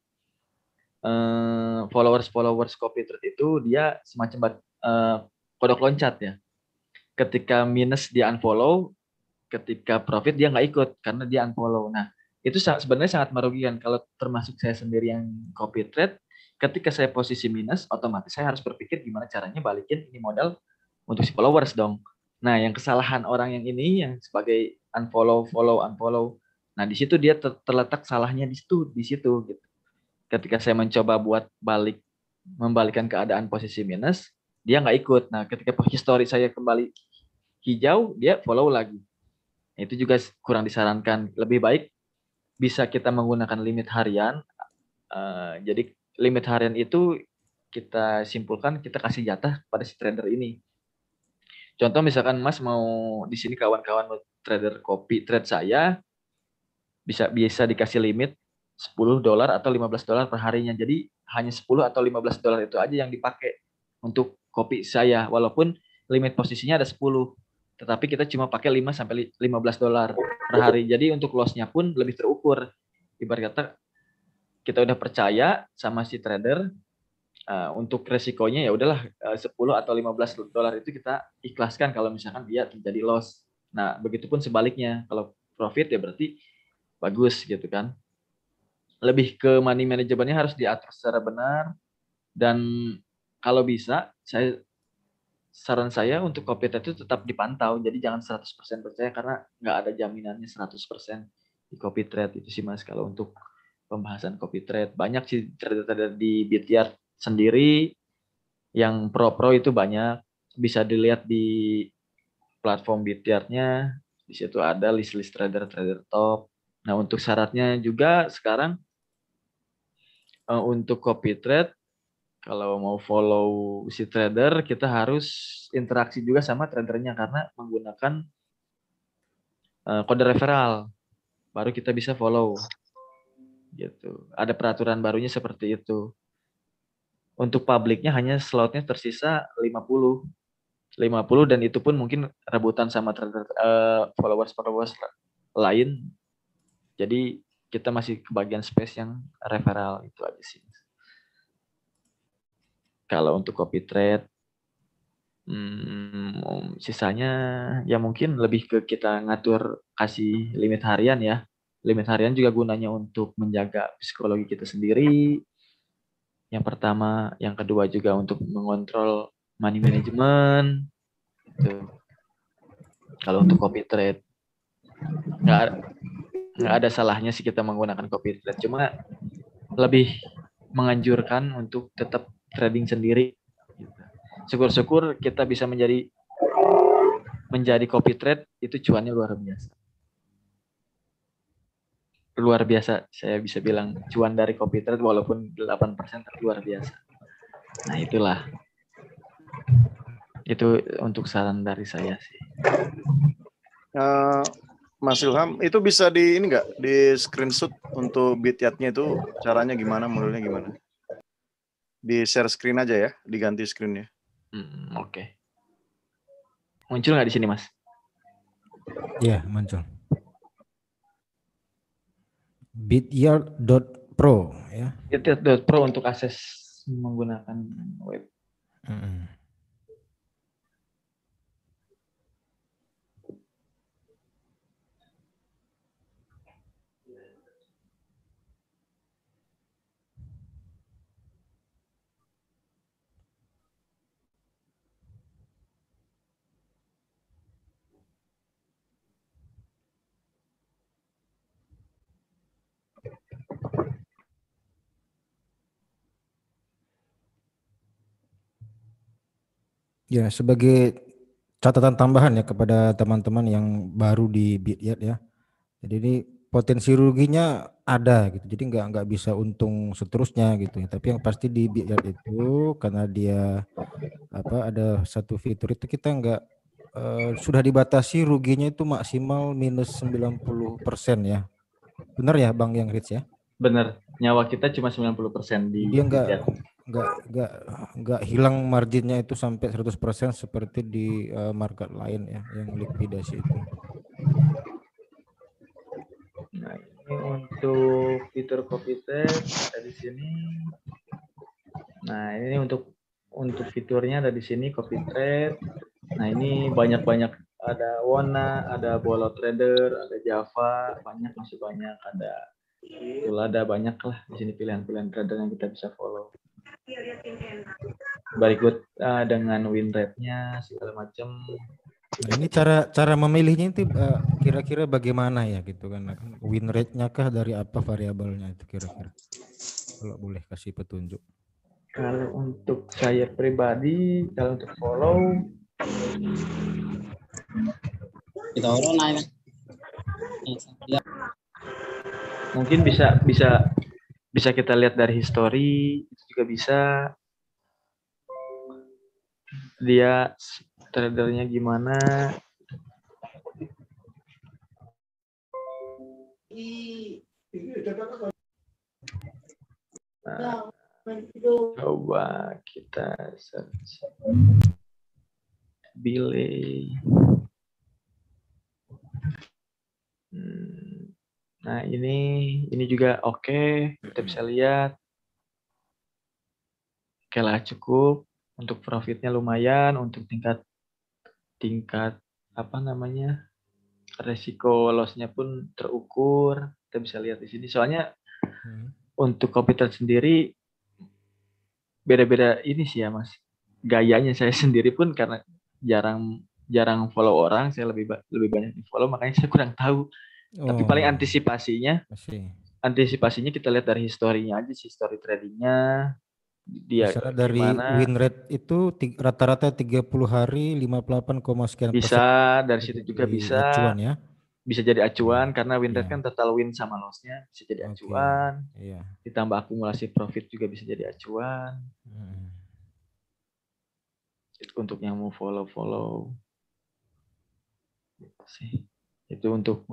followers copy trade itu dia semacam kodok loncat ya. Ketika minus dia unfollow, ketika profit dia nggak ikut karena dia unfollow. Nah, itu sebenarnya sangat merugikan. Kalau termasuk saya sendiri yang copy trade, ketika saya posisi minus, otomatis saya harus berpikir gimana caranya balikin ini modal untuk si followers dong. Nah, yang kesalahan orang yang ini yang sebagai unfollow. Nah, di situ dia terletak salahnya di situ gitu. Ketika saya mencoba buat membalikkan keadaan posisi minus, dia nggak ikut. Nah, ketika history saya kembali hijau, dia follow lagi. Nah, itu juga kurang disarankan. Lebih baik bisa kita menggunakan limit harian. Jadi limit harian itu kita simpulkan, kita kasih jatah pada si trader ini. Contoh misalkan Mas mau di sini kawan-kawan trader kopi trade saya bisa dikasih limit $10 atau $15 per harinya. Jadi hanya $10 atau $15 itu aja yang dipakai untuk kopi saya, walaupun limit posisinya ada 10. Tetapi kita cuma pakai 5 sampai $15 per hari. Jadi untuk loss-nya pun lebih terukur. Ibarat kata kita udah percaya sama si trader, untuk resikonya ya udahlah $10 atau $15 itu kita ikhlaskan kalau misalkan dia terjadi loss. Nah, begitupun sebaliknya. Kalau profit ya berarti bagus gitu kan. Lebih ke money manajemennya harus diatur secara benar, dan kalau bisa saran saya untuk copy trade itu tetap dipantau. Jadi jangan 100% percaya karena nggak ada jaminannya 100% di copy trade itu sih Mas. Kalau untuk pembahasan copy trade, banyak sih trader-trader di Bityard sendiri yang pro itu banyak. Bisa dilihat di platform Bityard-nya. Di situ ada list trader top. Nah, untuk syaratnya juga sekarang untuk copy trade, kalau mau follow si trader, kita harus interaksi juga sama tradernya karena menggunakan kode referral, baru kita bisa follow. Gitu. Ada peraturan barunya seperti itu. Untuk publiknya hanya slotnya tersisa 50 dan itu pun mungkin rebutan sama trader followers lain. Jadi kita masih kebagian space yang referral, itu aja sih. Kalau untuk copy trade, sisanya ya mungkin lebih ke kita ngatur, kasih limit harian ya. Limit harian juga gunanya untuk menjaga psikologi kita sendiri. Yang pertama, yang kedua juga untuk mengontrol money management. Gitu. Kalau untuk copy trade, nggak ada salahnya sih kita menggunakan copy trade. Cuma lebih menganjurkan untuk tetap trading sendiri. Syukur-syukur kita bisa menjadi copy trade, itu cuannya luar biasa. Luar biasa, saya bisa bilang cuan dari copy trade walaupun 8% luar biasa. Nah, itulah. Itu untuk saran dari saya sih. Mas Ilham, itu bisa di ini nggak, di screenshot untuk Bityard-nya itu caranya gimana, modelnya gimana? Di share screen aja ya, diganti screen-nya. Oke. Muncul nggak di sini, Mas? Iya, muncul. Bityard.pro ya. Bityard.pro untuk akses menggunakan web. Ya, sebagai catatan tambahan ya kepada teman-teman yang baru di Bityard ya. Jadi ini potensi ruginya ada gitu. Jadi nggak bisa untung seterusnya gitu ya. Tapi yang pasti di Bityard itu karena dia ada satu fitur itu kita nggak sudah dibatasi ruginya itu maksimal minus 90% ya. Benar ya Bang yang Rich ya? Bener, nyawa kita cuma 90% di Dia Bityard. nggak hilang marginnya itu sampai 100% seperti di market lain ya yang likuidasi itu. Nah, ini untuk fitur copy trade ada di sini. Nah, ini untuk fiturnya ada di sini copy trade. Nah, ini banyak-banyak, ada Wona, ada Bolo Trader, ada Java, masih banyak, ada ada banyak lah di sini pilihan-pilihan trader yang kita bisa follow. Berikut dengan win rate-nya segala macam. Nah, ini cara memilihnya itu kira-kira bagaimana ya gitu kan? Win rate-nya kah dari apa variabelnya itu kira-kira? Kalau boleh kasih petunjuk. Kalau untuk saya pribadi, kalau untuk follow kita mungkin bisa kita lihat dari history, itu juga bisa. Dia tradernya gimana? Nah, coba kita search delay. Nah, ini juga oke, kita bisa lihat. Oke lah, cukup. Untuk profitnya lumayan, untuk tingkat resiko loss-nya pun terukur. Kita bisa lihat di sini. Soalnya untuk copy trade sendiri beda-beda ini sih ya Mas. Gayanya saya sendiri pun karena jarang follow orang, saya lebih banyak di follow, makanya saya kurang tahu. Tapi paling antisipasinya kita lihat dari historinya aja sih, story tradingnya. Dia misalnya dari win rate itu rata-rata 30 hari 58, sekian persen. Bisa dari situ juga bisa acuan ya. Bisa jadi acuan karena win rate kan total win sama loss-nya bisa jadi acuan. Ditambah akumulasi profit juga bisa jadi acuan. Untuk yang mau follow gitu sih. Itu untuk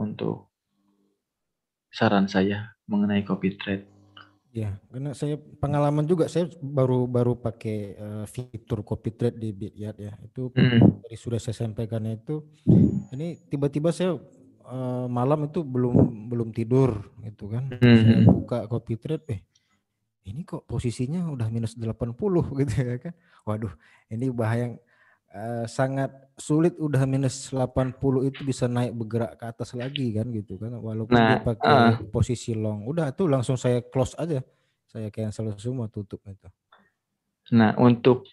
saran saya mengenai copy trade. Ya, karena saya pengalaman juga, saya baru pakai fitur copy trade di Bityard ya. Itu dari sudah saya sampaikan itu, ini tiba-tiba saya malam itu belum tidur gitu kan. Saya buka copy trade, ini kok posisinya udah minus 80 gitu ya kan. Waduh, ini bahaya, sangat sulit udah minus 80 itu bisa naik bergerak ke atas lagi kan gitu kan, walaupun dia pakai posisi long. Udah tuh langsung saya close aja, saya cancel semua, tutup itu. Nah, untuk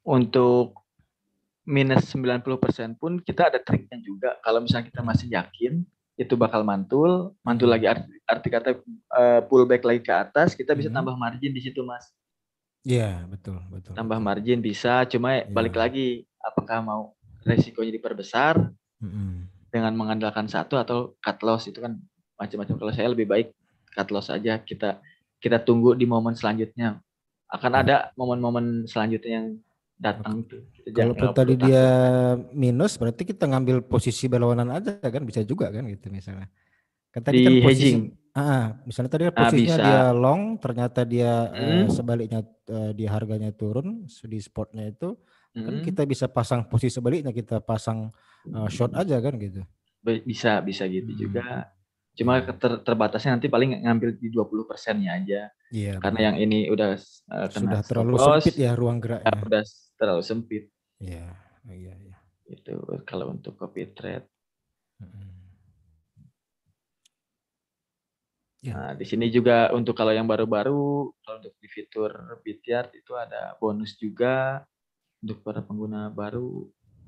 minus 90% pun kita ada triknya juga. Kalau misalnya kita masih yakin itu bakal mantul lagi, arti kata pullback lagi ke atas, kita bisa tambah margin di situ Mas. Iya, betul. Tambah margin bisa, cuma balik lagi, apakah mau resikonya diperbesar dengan mengandalkan satu atau cut loss, itu kan macam-macam. Kalau saya lebih baik cut loss aja, kita tunggu di momen selanjutnya. Akan ada momen-momen selanjutnya yang datang tuh. Kalau tadi dia minus, berarti kita ngambil posisi berlawanan aja kan, bisa juga kan gitu misalnya. Kan tadi kan posisi misalnya tadi posisinya dia long, ternyata dia sebaliknya dia harganya turun di spotnya itu, kan kita bisa pasang posisi sebaliknya, kita pasang short aja kan gitu. Bisa gitu juga. Cuma terbatasnya nanti paling ngambil di 20%-nya aja. Iya, karena yang ini udah sudah terlalu sempit ya ruang geraknya. Udah terlalu sempit. Iya. Itu kalau untuk copy trade. Nah, di sini juga untuk kalau yang baru-baru, kalau untuk di fitur Bityard itu ada bonus juga untuk para pengguna baru.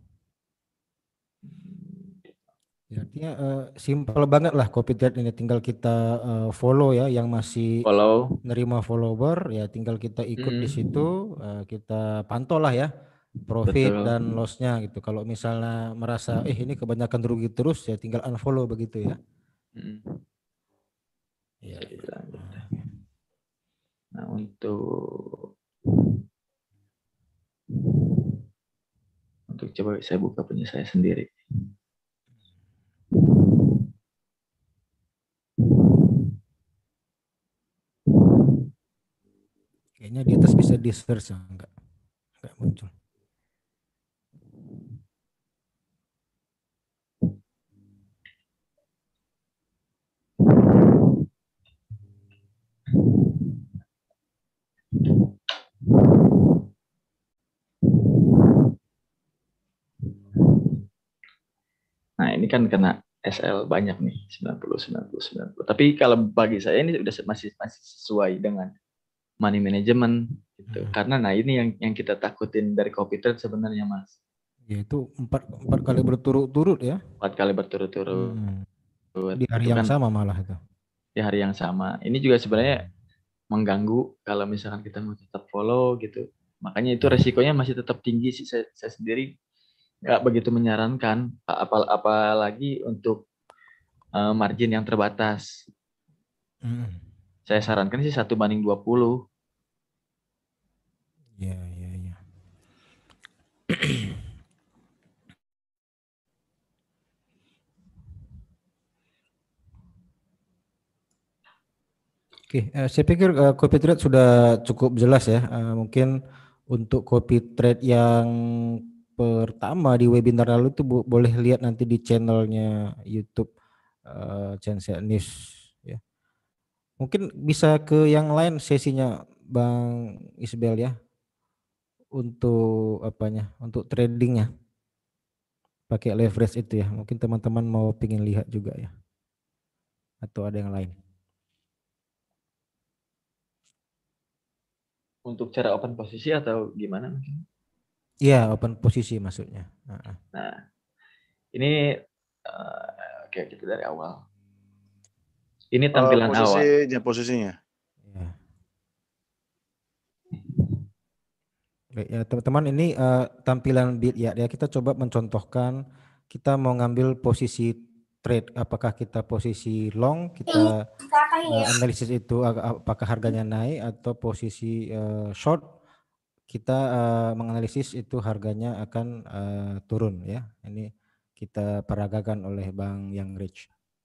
Ya, artinya simpel banget lah copy trade ini, tinggal kita follow ya, yang masih nerima follower ya tinggal kita ikut di situ, kita pantau lah ya profit dan lossnya gitu. Kalau misalnya merasa ini kebanyakan rugi terus, ya tinggal unfollow begitu ya. Iya. Bisa dibilang gitu. Nah, untuk coba saya buka punya saya sendiri. Kayaknya di atas bisa di search, enggak muncul. Nah, ini kan kena SL banyak nih, 90. Tapi kalau bagi saya ini udah masih sesuai dengan money management gitu. Karena nah ini yang kita takutin dari copy trade sebenarnya, Mas. Yaitu empat kali berturut-turut ya. 4 kali berturut-turut. Di hari yang sama malah itu. Di hari yang sama. Ini juga sebenarnya mengganggu kalau misalkan kita mau tetap follow gitu. Makanya itu resikonya masih tetap tinggi sih. Saya sendiri nggak begitu menyarankan, apalagi untuk margin yang terbatas. Saya sarankan sih 1:20. Iya. Oke, saya pikir copy trade sudah cukup jelas ya. Mungkin untuk copy trade yang pertama di webinar lalu itu boleh lihat nanti di channelnya YouTube Genset News ya. Mungkin bisa ke yang lain sesinya Bang Isbel ya. Untuk untuk tradingnya pakai leverage itu ya. Mungkin teman-teman mau pingin lihat juga ya. Atau ada yang lain. Untuk cara open posisi atau gimana mungkin? Iya, open posisi maksudnya. Nah, ini oke, kita dari awal. Ini tampilan awal. Posisinya. Ya, teman-teman, ini tampilan bid ya. Kita coba mencontohkan kita mau ngambil posisi trade. Apakah kita posisi long, kita analisis itu apakah harganya naik, atau posisi short, kita menganalisis itu harganya akan turun ya. Ini kita peragakan oleh Bang Yang Rich.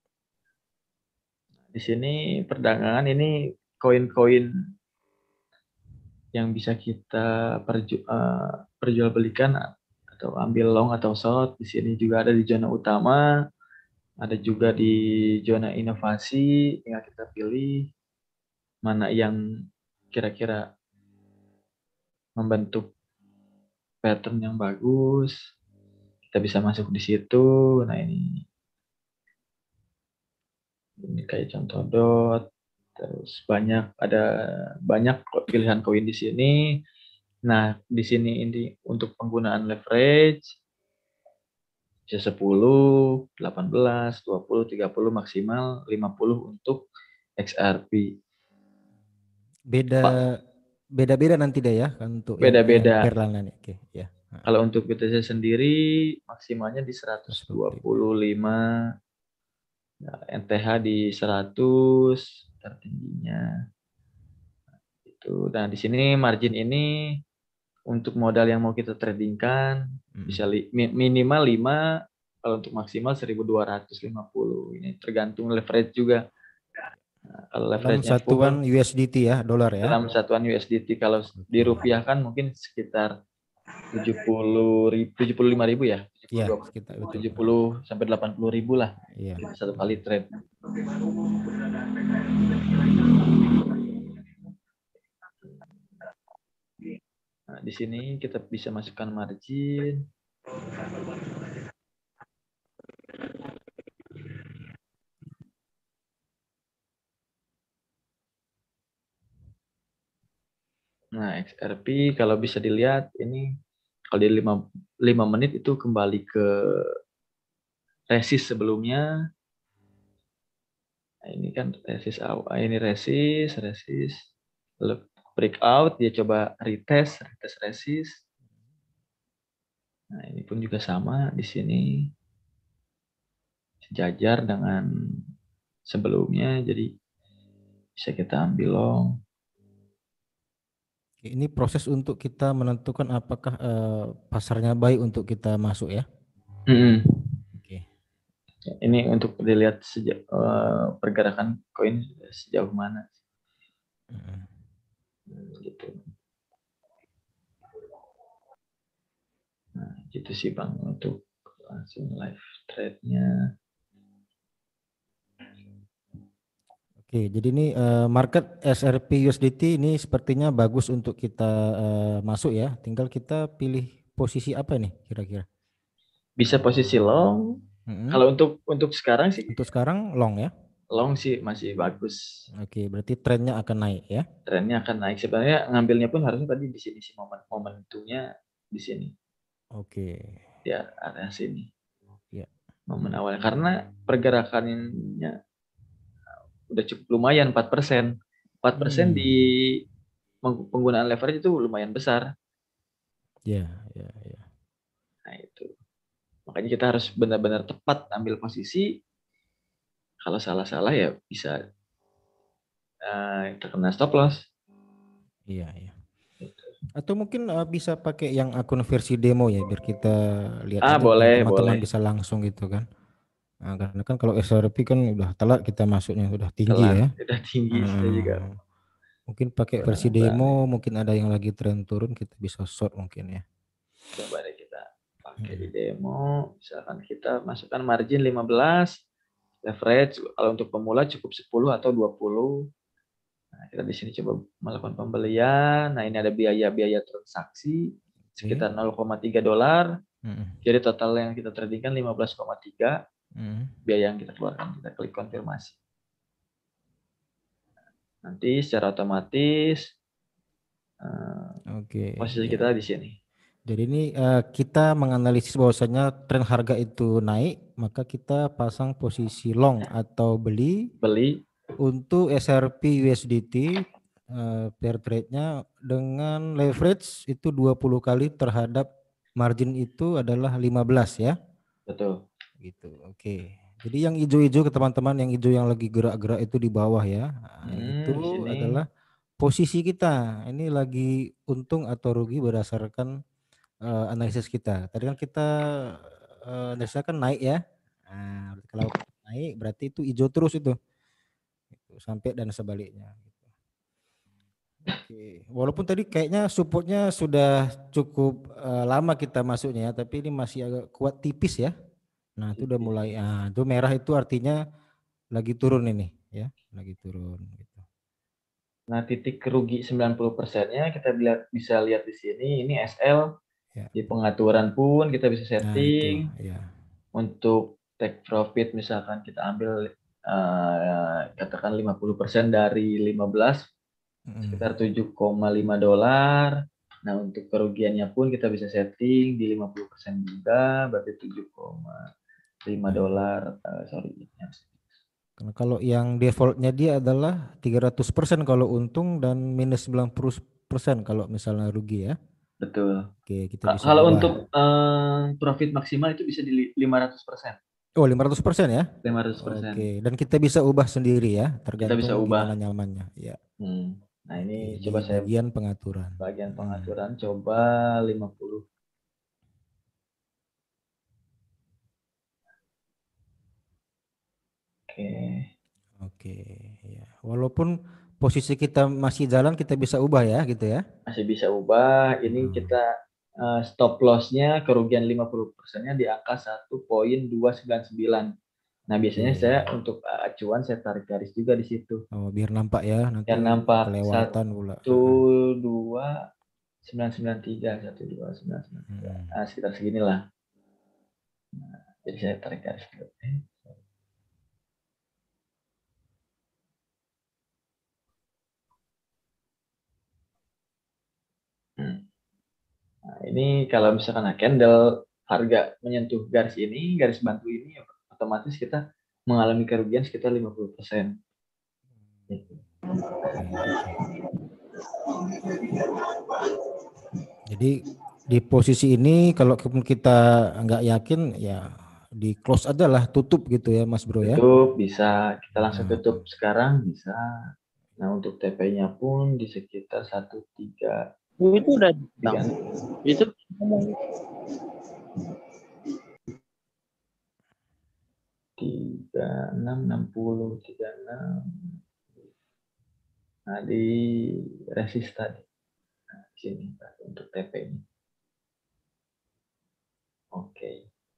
Di sini perdagangan ini koin-koin yang bisa kita perjualbelikan atau ambil long atau short. Di sini juga ada di zona utama, ada juga di zona inovasi. Tinggal kita pilih mana yang kira-kira membentuk pattern yang bagus. Kita bisa masuk di situ. Nah, ini kayak contoh dot. Terus ada banyak pilihan koin di sini. Nah, di sini ini untuk penggunaan leverage bisa 10, 18, 20, 30 maksimal 50 untuk XRP. Beda-beda nanti deh ya untuk beda-beda. Perlahan oke ya. Kalau untuk BTC sendiri maksimalnya di 125, NTH di 100 tertingginya. Itu. Dan di sini margin ini untuk modal yang mau kita tradingkan bisa minimal 5, kalau untuk maksimal 1.250. Ini tergantung leverage juga. Nah, kalau leverage-nya dalam satuan USDT ya, dolar ya. Dalam satuan USDT, kalau dirupiahkan mungkin sekitar 75.000 ya. Iya, sekitar 70 sampai 80.000 lah. Iya. Satu kali trade. Nah, di sini kita bisa masukkan margin. Nah, XRP kalau bisa dilihat ini kalau di 5 menit itu kembali ke resist sebelumnya. Nah, ini kan resist awal, ini resist, lalu breakout, dia coba retest resist. Nah, ini pun juga sama di sini sejajar dengan sebelumnya. Jadi bisa kita ambil long. Ini proses untuk kita menentukan apakah pasarnya baik untuk kita masuk ya. Oke. Ini untuk dilihat pergerakan koin sejauh mana. Gitu. Nah, gitu sih Bang untuk langsung live trade-nya. Oke, jadi ini market SRP USDT ini sepertinya bagus untuk kita masuk ya. Tinggal kita pilih posisi apa nih kira-kira? Bisa posisi long. Kalau untuk sekarang sih. Untuk sekarang long ya? Long sih masih bagus. Oke, berarti trennya akan naik ya? Trennya akan naik. Sebenarnya ngambilnya pun harusnya tadi di sini sih momentumnya di sini. Oke. Ya area sini. Ya. Momen awalnya karena pergerakannya udah cukup lumayan 4%. 4% di penggunaan leverage itu lumayan besar. Ya. Nah itu. Makanya kita harus benar-benar tepat ambil posisi. Kalau salah-salah ya bisa terkena stop loss. Iya. Atau mungkin bisa pakai yang akun versi demo ya biar kita lihat aja teman-teman bisa langsung gitu kan. Nah, karena kan kalau SRP kan udah telat kita masuknya udah tinggi ya. Udah tinggi juga. Mungkin pakai versi demo, mungkin ada yang lagi tren turun kita bisa short mungkin ya. Coba deh kita pakai di demo, misalkan kita masukkan margin 15, leverage kalau untuk pemula cukup 10 atau 20. Nah, kita di sini coba melakukan pembelian. Nah, ini ada biaya transaksi sekitar $0.3. Jadi total yang kita tradingkan 15,3. Biaya yang kita keluarkan, kita klik konfirmasi. Nanti secara otomatis posisi kita di sini. Jadi ini kita menganalisis bahwasanya tren harga itu naik, maka kita pasang posisi long atau beli untuk SRP USDT pair trade-nya dengan leverage itu 20 kali terhadap margin itu adalah 15 ya. Betul. Gitu. Oke. Jadi yang hijau-hijau ke teman-teman, yang hijau yang lagi gerak-gerak itu di bawah ya. Nah, itu adalah posisi kita. Ini lagi untung atau rugi berdasarkan analisis kita. Tadi kan kita analisis kan naik ya. Nah, kalau naik berarti itu hijau terus itu. Sampai dan sebaliknya. Oke. Walaupun tadi kayaknya supportnya sudah cukup lama kita masuknya ya, tapi ini masih agak kuat tipis ya. Nah itu udah mulai, itu merah itu artinya lagi turun ini ya, lagi turun. Gitu. Nah titik rugi 90%-nya kita bisa lihat di sini, ini SL. Ya. Di pengaturan pun kita bisa setting. Nah, itu, ya. Untuk take profit misalkan kita ambil katakan 50% dari 15 sekitar $7,5. Nah untuk kerugiannya pun kita bisa setting di 50% juga, berarti $7,5. Karena kalau yang defaultnya dia adalah 300% kalau untung dan minus 90% kalau misalnya rugi ya. Betul. Oke, kita bisa kalau ubah. Untuk profit maksimal itu bisa di 500%. Oh, 500% ya? 500%. Oke, dan kita bisa ubah sendiri ya, tergantung kita bisa ubah. gimana nyamannya. Ya. Nah ini coba saya bagian pengaturan. Bagian pengaturan coba 50. Oke, ya. Walaupun posisi kita masih jalan kita bisa ubah ya gitu ya. Masih bisa ubah. Ini kita stop loss-nya kerugian 50%-nya di angka 1.299. Nah, biasanya saya untuk acuan saya tarik garis juga di situ. Oh, biar nampak ya nanti. Biar nampak kelewatan pula. 12993 12993. Nah, sekitar seginilah. Nah, jadi saya tarik garis dulu. Nah, ini kalau misalkan candle harga menyentuh garis ini, garis bantu ini, otomatis kita mengalami kerugian sekitar 50%. Jadi di posisi ini kalau kita nggak yakin ya di close aja lah, tutup gitu ya Mas Bro ya. Tutup bisa, kita langsung tutup sekarang bisa. Nah, untuk TP-nya pun di sekitar 13. Itu udah ditang. Itu ngomong 36, 36. Nah, di resist tadi. Nah, di sini untuk TP-nya. Oke.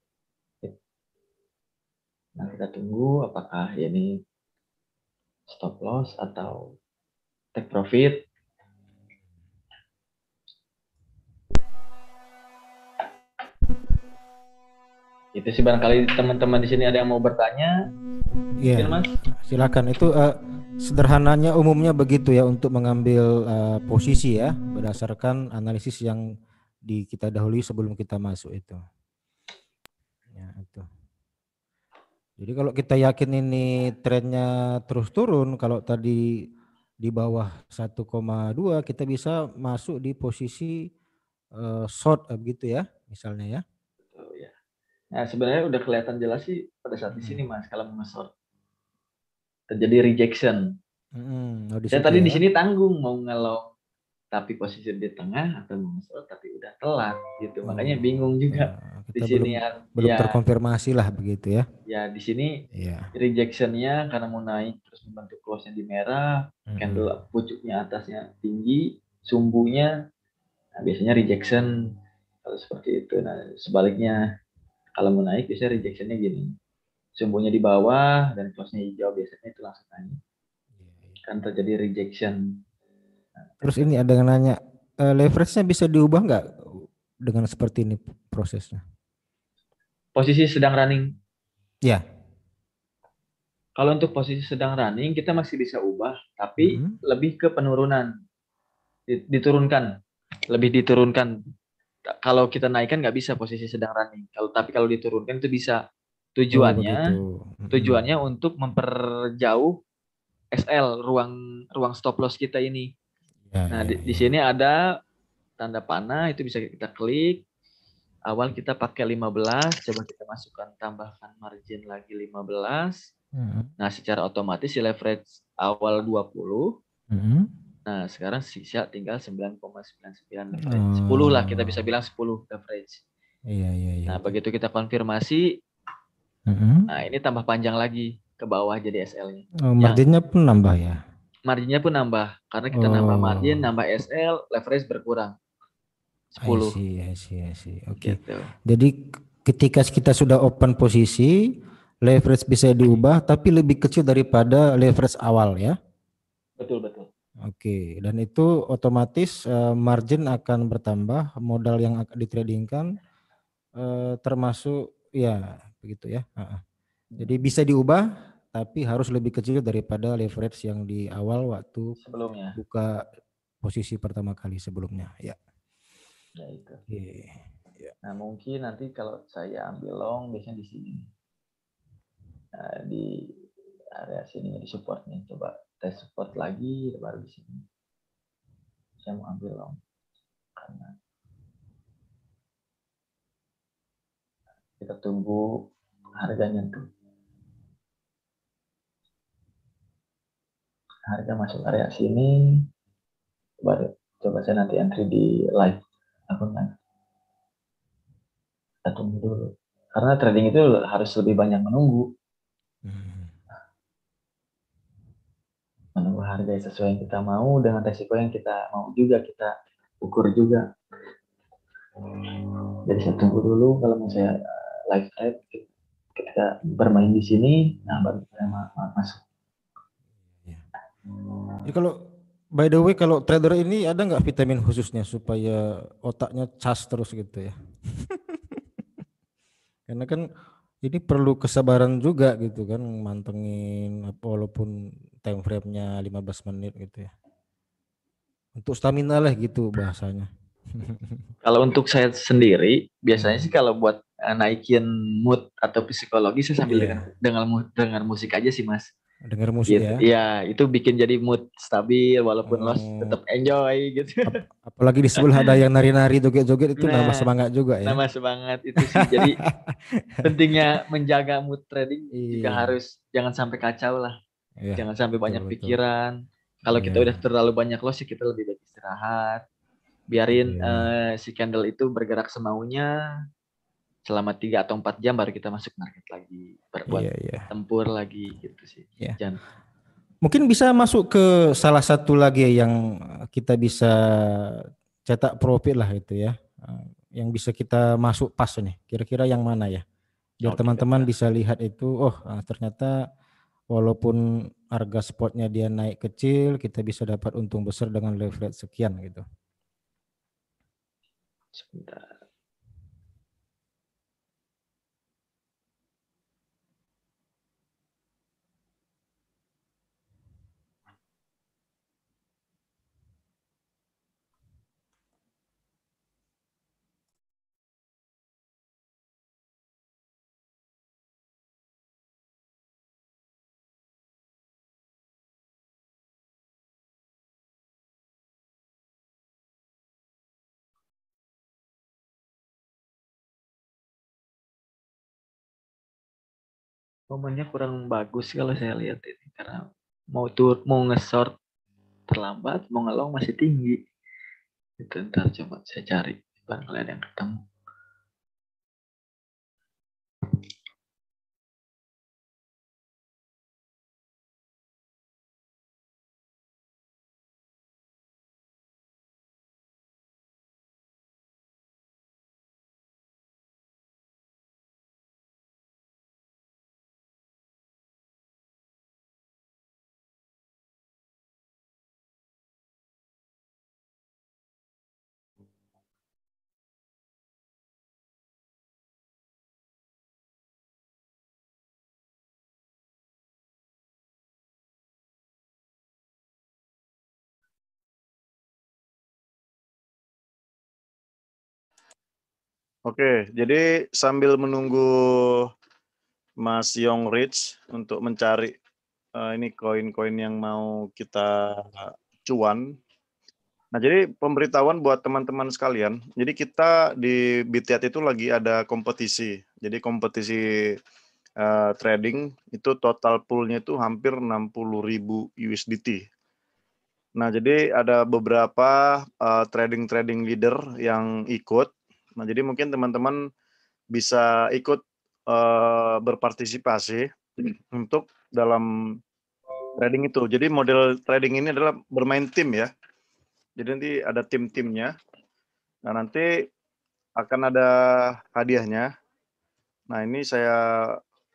Nah, kita tunggu apakah ini stop loss atau take profit. Itu sih, barangkali teman-teman di sini ada yang mau bertanya. Iya, Mungkin, Mas? silakan. Itu sederhananya umumnya begitu ya untuk mengambil posisi ya berdasarkan analisis yang kita dahului sebelum kita masuk itu. Ya, itu. Jadi kalau kita yakin ini trennya terus turun, kalau tadi di bawah 1,2 kita bisa masuk di posisi short begitu ya, misalnya ya. Oh, ya. Nah, sebenarnya udah kelihatan jelas sih pada saat di sini, Mas, kalau mengesor terjadi rejection. Saya tadi di sini tanggung mau ngelong, tapi posisi di tengah, atau mengesor tapi udah telat gitu. Makanya bingung juga. Kita Di sini belum terkonfirmasi lah begitu ya. Ya, di sini rejection-nya karena mau naik terus membentuk close-nya di merah, candle pucuknya atasnya tinggi, sumbunya, nah biasanya rejection kalau seperti itu. Nah, sebaliknya kalau mau naik biasanya rejection-nya gini, sumbunya di bawah dan close-nya hijau, biasanya itu langsung naik. Kan terjadi rejection. Terus ini ada yang nanya, leverage-nya bisa diubah nggak dengan seperti ini prosesnya? Posisi sedang running. Ya. Kalau untuk posisi sedang running kita masih bisa ubah, tapi lebih ke penurunan, diturunkan, lebih diturunkan. Kalau kita naikkan nggak bisa posisi sedang running. Kalau diturunkan itu bisa. Tujuannya untuk memperjauh SL, ruang stop loss kita ini. Di sini ada tanda panah, itu bisa kita klik. Awal kita pakai 15, coba kita masukkan, tambahkan margin lagi 15. Nah, secara otomatis si leverage awal 20. Nah, sekarang sisa tinggal 9,99 leverage. 10 lah, kita bisa bilang 10 leverage. Iya. Nah, begitu kita konfirmasi, nah ini tambah panjang lagi ke bawah jadi SL-nya. Marginnya pun nambah ya? Marginnya pun nambah, karena kita nambah margin, nambah SL, leverage berkurang. 10. I see. Oke. Gitu. Jadi ketika kita sudah open posisi, leverage bisa diubah tapi lebih kecil daripada leverage awal ya? Betul. Oke, dan itu otomatis margin akan bertambah, modal yang akan ditradingkan termasuk ya begitu ya. Jadi bisa diubah tapi harus lebih kecil daripada leverage yang di awal waktu sebelumnya buka posisi pertama kali sebelumnya ya. Ya itu. Nah, mungkin nanti kalau saya ambil long biasanya di sini. Nah, di area sini di supportnya, coba tes support lagi baru di sini. Saya mau ambil long karena kita tunggu harganya tuh. Harga masuk area sini. Coba saya nanti entry di live akunnya. Kita tunggu dulu. Karena trading itu harus lebih banyak menunggu. Menunggu harga sesuai yang kita mau dengan resiko yang kita mau juga, kita ukur juga. Jadi saya tunggu dulu kalau mau saya live trade, ketika bermain di sini, nah baru saya masuk. Jadi kalau by the way, kalau trader ini ada nggak vitamin khususnya supaya otaknya cas terus gitu ya? Karena kan ini perlu kesabaran juga gitu kan, mantengin walaupun time frame-nya 15 menit gitu ya. Untuk stamina lah gitu bahasanya. Kalau untuk saya sendiri, biasanya sih kalau buat naikin mood atau psikologi saya sambil dengar musik aja sih, Mas. Dengar musik gitu, ya? Iya, itu bikin jadi mood stabil walaupun loss tetap enjoy gitu. Apalagi di sebelah ada yang nari-nari, joget-joget itu nambah semangat juga ya. Nambah semangat itu sih. Jadi pentingnya menjaga mood trading juga harus jangan sampai kacau lah. Jangan sampai banyak pikiran. Kalau kita udah terlalu banyak loss, kita lebih baik istirahat. Biarin si candle itu bergerak semaunya selama 3 atau 4 jam, baru kita masuk market lagi. Buat tempur lagi gitu sih. Jangan. Mungkin bisa masuk ke salah satu lagi yang kita bisa cetak profit lah itu ya. Yang bisa kita masuk pas nih. Kira-kira yang mana ya? Biar teman-teman bisa lihat itu, ternyata walaupun harga spotnya dia naik kecil, kita bisa dapat untung besar dengan leverage sekian gitu. Sebentar. Momennya kurang bagus kalau saya lihat ini, karena mau nge-short terlambat, mau ngelong masih tinggi. Itu ntar coba saya cari, barangkali ada yang ketemu. Oke, jadi sambil menunggu Mas Young Rich untuk mencari ini koin-koin yang mau kita cuan. Nah, jadi pemberitahuan buat teman-teman sekalian. Jadi kita di BTIAT itu lagi ada kompetisi. Jadi kompetisi trading itu total poolnya itu hampir 60.000 USDT. Nah, jadi ada beberapa trading leader yang ikut. Nah, jadi mungkin teman-teman bisa ikut berpartisipasi untuk dalam trading itu. Jadi model trading ini adalah bermain tim ya. Jadi nanti ada tim-timnya. Nah, nanti akan ada hadiahnya. Nah, ini saya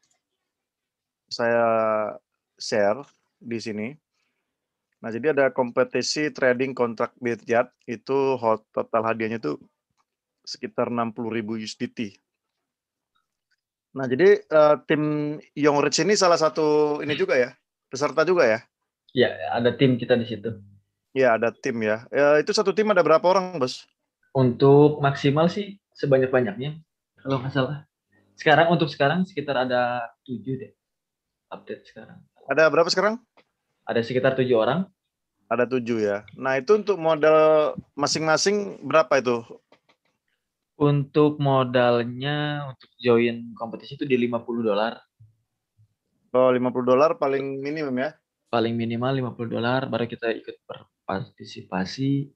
share di sini. Nah, jadi ada kompetisi trading kontrak BTIAT, itu total hadiahnya itu sekitar 60.000 USDT. Nah, jadi tim Young Rich ini salah satu ini juga ya, peserta juga ya? Ya, ada tim kita di situ. Ya, ada tim ya. Itu satu tim ada berapa orang, Bos? Untuk maksimal sih sebanyak-banyaknya, kalau nggak salah. Untuk sekarang sekitar ada 7 deh. Update sekarang. Ada berapa sekarang? Ada sekitar 7 orang. Ada 7 ya. Nah, itu untuk modal masing-masing berapa itu? Untuk modalnya untuk join kompetisi itu di $50. Oh, $50 paling minimum ya? Paling minimal $50, baru kita ikut berpartisipasi.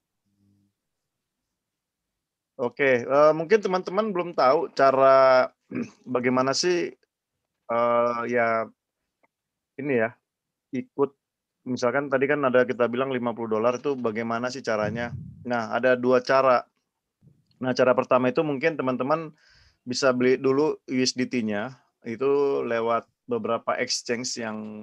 Oke, mungkin teman-teman belum tahu cara bagaimana sih ya ini ya, ikut. Misalkan tadi kan ada kita bilang $50 itu bagaimana sih caranya. Nah, ada 2 cara. Nah, cara pertama itu mungkin teman-teman bisa beli dulu USDT-nya itu lewat beberapa exchange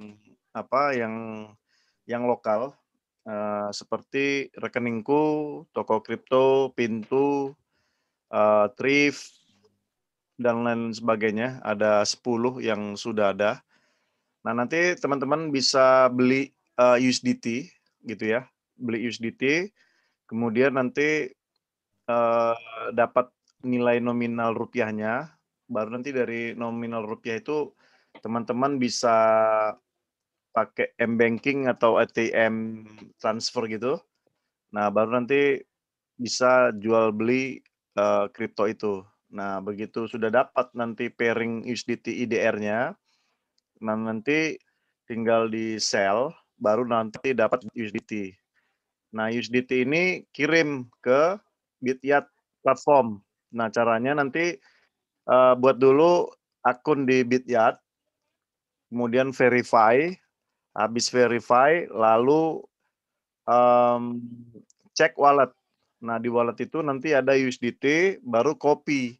yang lokal, seperti Rekeningku, Toko Kripto, Pintu, Thrift, dan lain sebagainya. Ada 10 yang sudah ada. Nah, nanti teman-teman bisa beli USDT gitu ya, beli USDT, kemudian nanti dapat nilai nominal rupiahnya, baru nanti dari nominal rupiah itu teman-teman bisa pakai m-banking atau ATM transfer gitu. Nah, baru nanti bisa jual beli kripto itu. Nah, begitu sudah dapat nanti pairing USDT IDR-nya, nah nanti tinggal di sell baru nanti dapat USDT. Nah, USDT ini kirim ke Bityat platform. Nah, caranya nanti buat dulu akun di Bityat, kemudian verify, habis verify, lalu cek wallet. Nah, di wallet itu nanti ada USDT, baru copy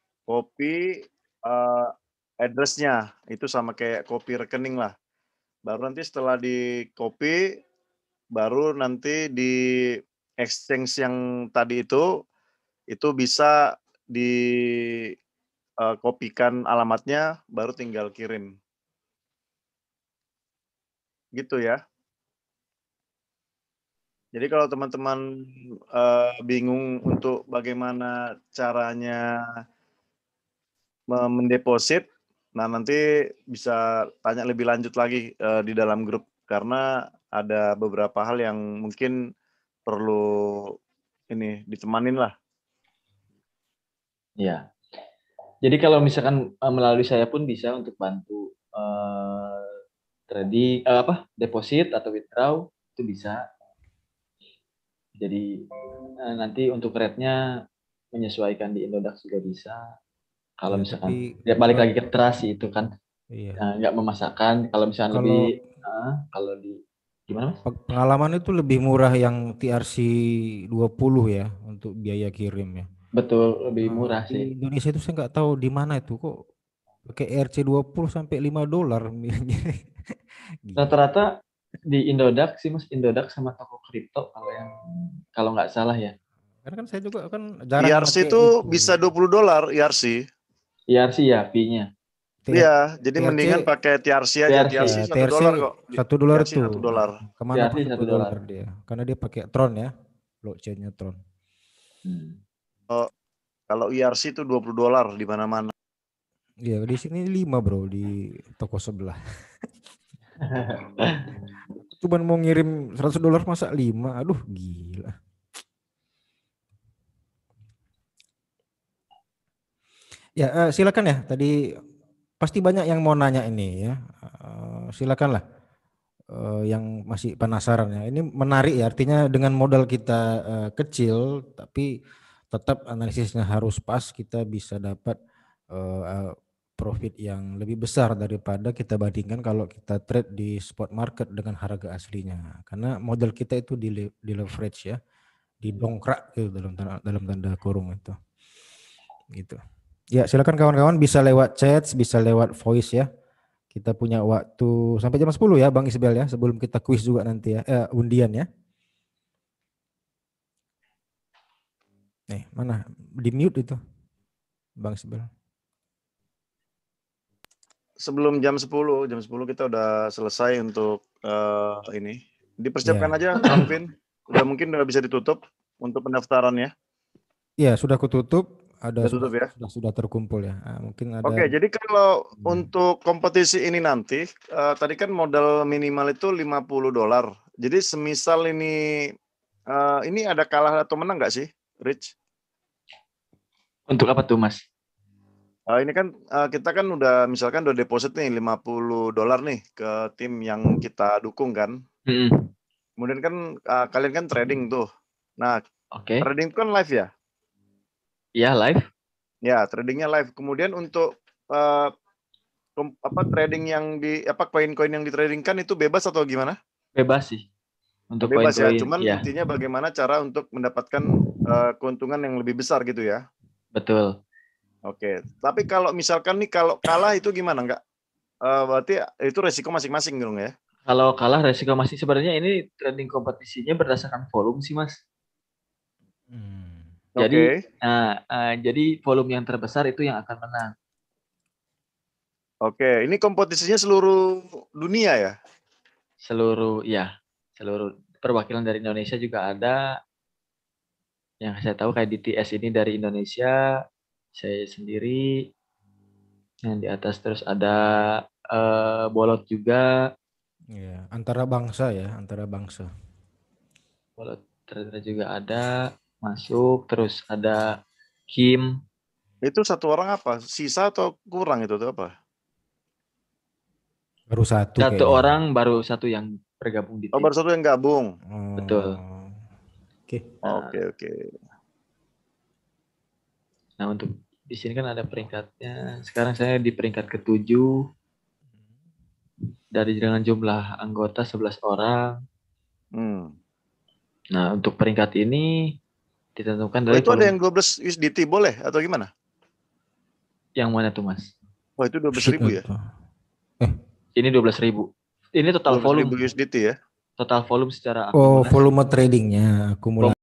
address-nya, itu sama kayak copy rekening lah. Baru nanti setelah di copy, baru nanti di exchange yang tadi itu bisa di kopikan alamatnya, baru tinggal kirim. Gitu ya. Jadi kalau teman-teman bingung untuk bagaimana caranya mendeposit, nah nanti bisa tanya lebih lanjut lagi di dalam grup, karena ada beberapa hal yang mungkin perlu ini ditemanin lah. Ya. Jadi kalau misalkan melalui saya pun bisa untuk bantu trading deposit atau withdraw itu bisa. Jadi nanti untuk rate-nya menyesuaikan di Indodax juga bisa. Kalau Ya, misalkan tapi balik lagi ke trust itu kan, iya. nggak memasakkan. Kalau misalkan lebih kalau di gimana Mas? Pengalaman itu lebih murah yang TRC 20 ya untuk biaya kirim ya. Betul, lebih murah Di sih. Indonesia itu saya nggak tahu di mana itu kok pakai ERC20 sampai $5. Rata-rata di Indodax sih Mas, Indodax sama toko kripto kalau nggak salah ya. Karena kan saya juga kan jarang IRC pakai itu bisa $20 IRC. IRC ya fee-nya. Iya, jadi TRC mendingan pakai TRC aja. TRC $1 kok. $1 TRC itu. $1. Kemana pun TRC $1 dia. Karena dia pakai Tron ya, blockchain-nya Tron. Kalau IRC itu $20 di mana-mana. Iya, di sini 5 bro di toko sebelah. Cuman mau ngirim $100 masa 5, aduh gila. Ya silakan ya, tadi pasti banyak yang mau nanya ini ya. Silakanlah yang masih penasaran ya. Ini menarik ya, artinya dengan modal kita kecil tapi tetap analisisnya harus pas, kita bisa dapat profit yang lebih besar daripada kita bandingkan kalau kita trade di spot market dengan harga aslinya. Karena modal kita itu di leverage ya, didongkrak gitu dalam tanda kurung itu. Gitu. Ya, silakan kawan-kawan, bisa lewat chat, bisa lewat voice ya. Kita punya waktu sampai jam 10 ya Bang Isbel ya, sebelum kita kuis juga nanti ya, undian ya. Nih, mana? Di mute itu Bang Isbel. Sebelum jam 10 kita udah selesai untuk ini. Dipersiapkan aja Bang Vin. Mungkin udah bisa ditutup untuk pendaftarannya. Iya, sudah kututup. Ada tutup ya? Sudah terkumpul ya. Mungkin ada. Oke, jadi kalau untuk kompetisi ini nanti, tadi kan modal minimal itu $50. Jadi semisal ini ada kalah atau menang nggak sih, Rich? Untuk apa tuh Mas? Ini kan kita kan udah misalkan udah deposit nih $50 nih ke tim yang kita dukung kan. Kemudian kan kalian kan trading tuh. Nah, trading itu kan live ya? Iya, live. Ya, tradingnya live. Kemudian untuk trading yang koin-koin yang ditradingkan itu bebas atau gimana? Bebas sih. Untuk bebas koin-koin, ya. Cuman intinya bagaimana cara untuk mendapatkan keuntungan yang lebih besar gitu ya. Betul. Oke. Tapi kalau misalkan nih kalau kalah itu gimana enggak? Berarti itu resiko masing-masing dong ya? Kalau kalah resiko masing, sebenarnya ini trading kompetisinya berdasarkan volume sih Mas. Jadi, jadi volume yang terbesar itu yang akan menang. Oke, ini kompetisinya seluruh dunia ya? Seluruh perwakilan dari Indonesia juga ada. Yang saya tahu kayak DTS ini dari Indonesia, saya sendiri. Yang di atas terus ada Bolot juga. Iya, antara bangsa ya, antara bangsa. Bolot ternyata juga ada masuk, terus ada Kim. Itu satu orang apa? Sisa atau kurang itu tuh apa? Baru satu kayaknya. Orang baru satu yang bergabung di Oh, tim. baru satu yang gabung. Betul. Oke. Oke. Nah, untuk di sini kan ada peringkatnya. Sekarang saya di peringkat ke-7 dari dengan jumlah anggota 11 orang. Nah, untuk peringkat ini ditentukan Oh, dari itu ada yang 12 USDT boleh atau gimana? Yang mana tuh, Mas? Oh, itu 12.000 ya? Ini 12.000. Ini total 12.000 volume. USDT ya? Total volume secara Oh, akumulasi. volume tradingnya, akumulasi.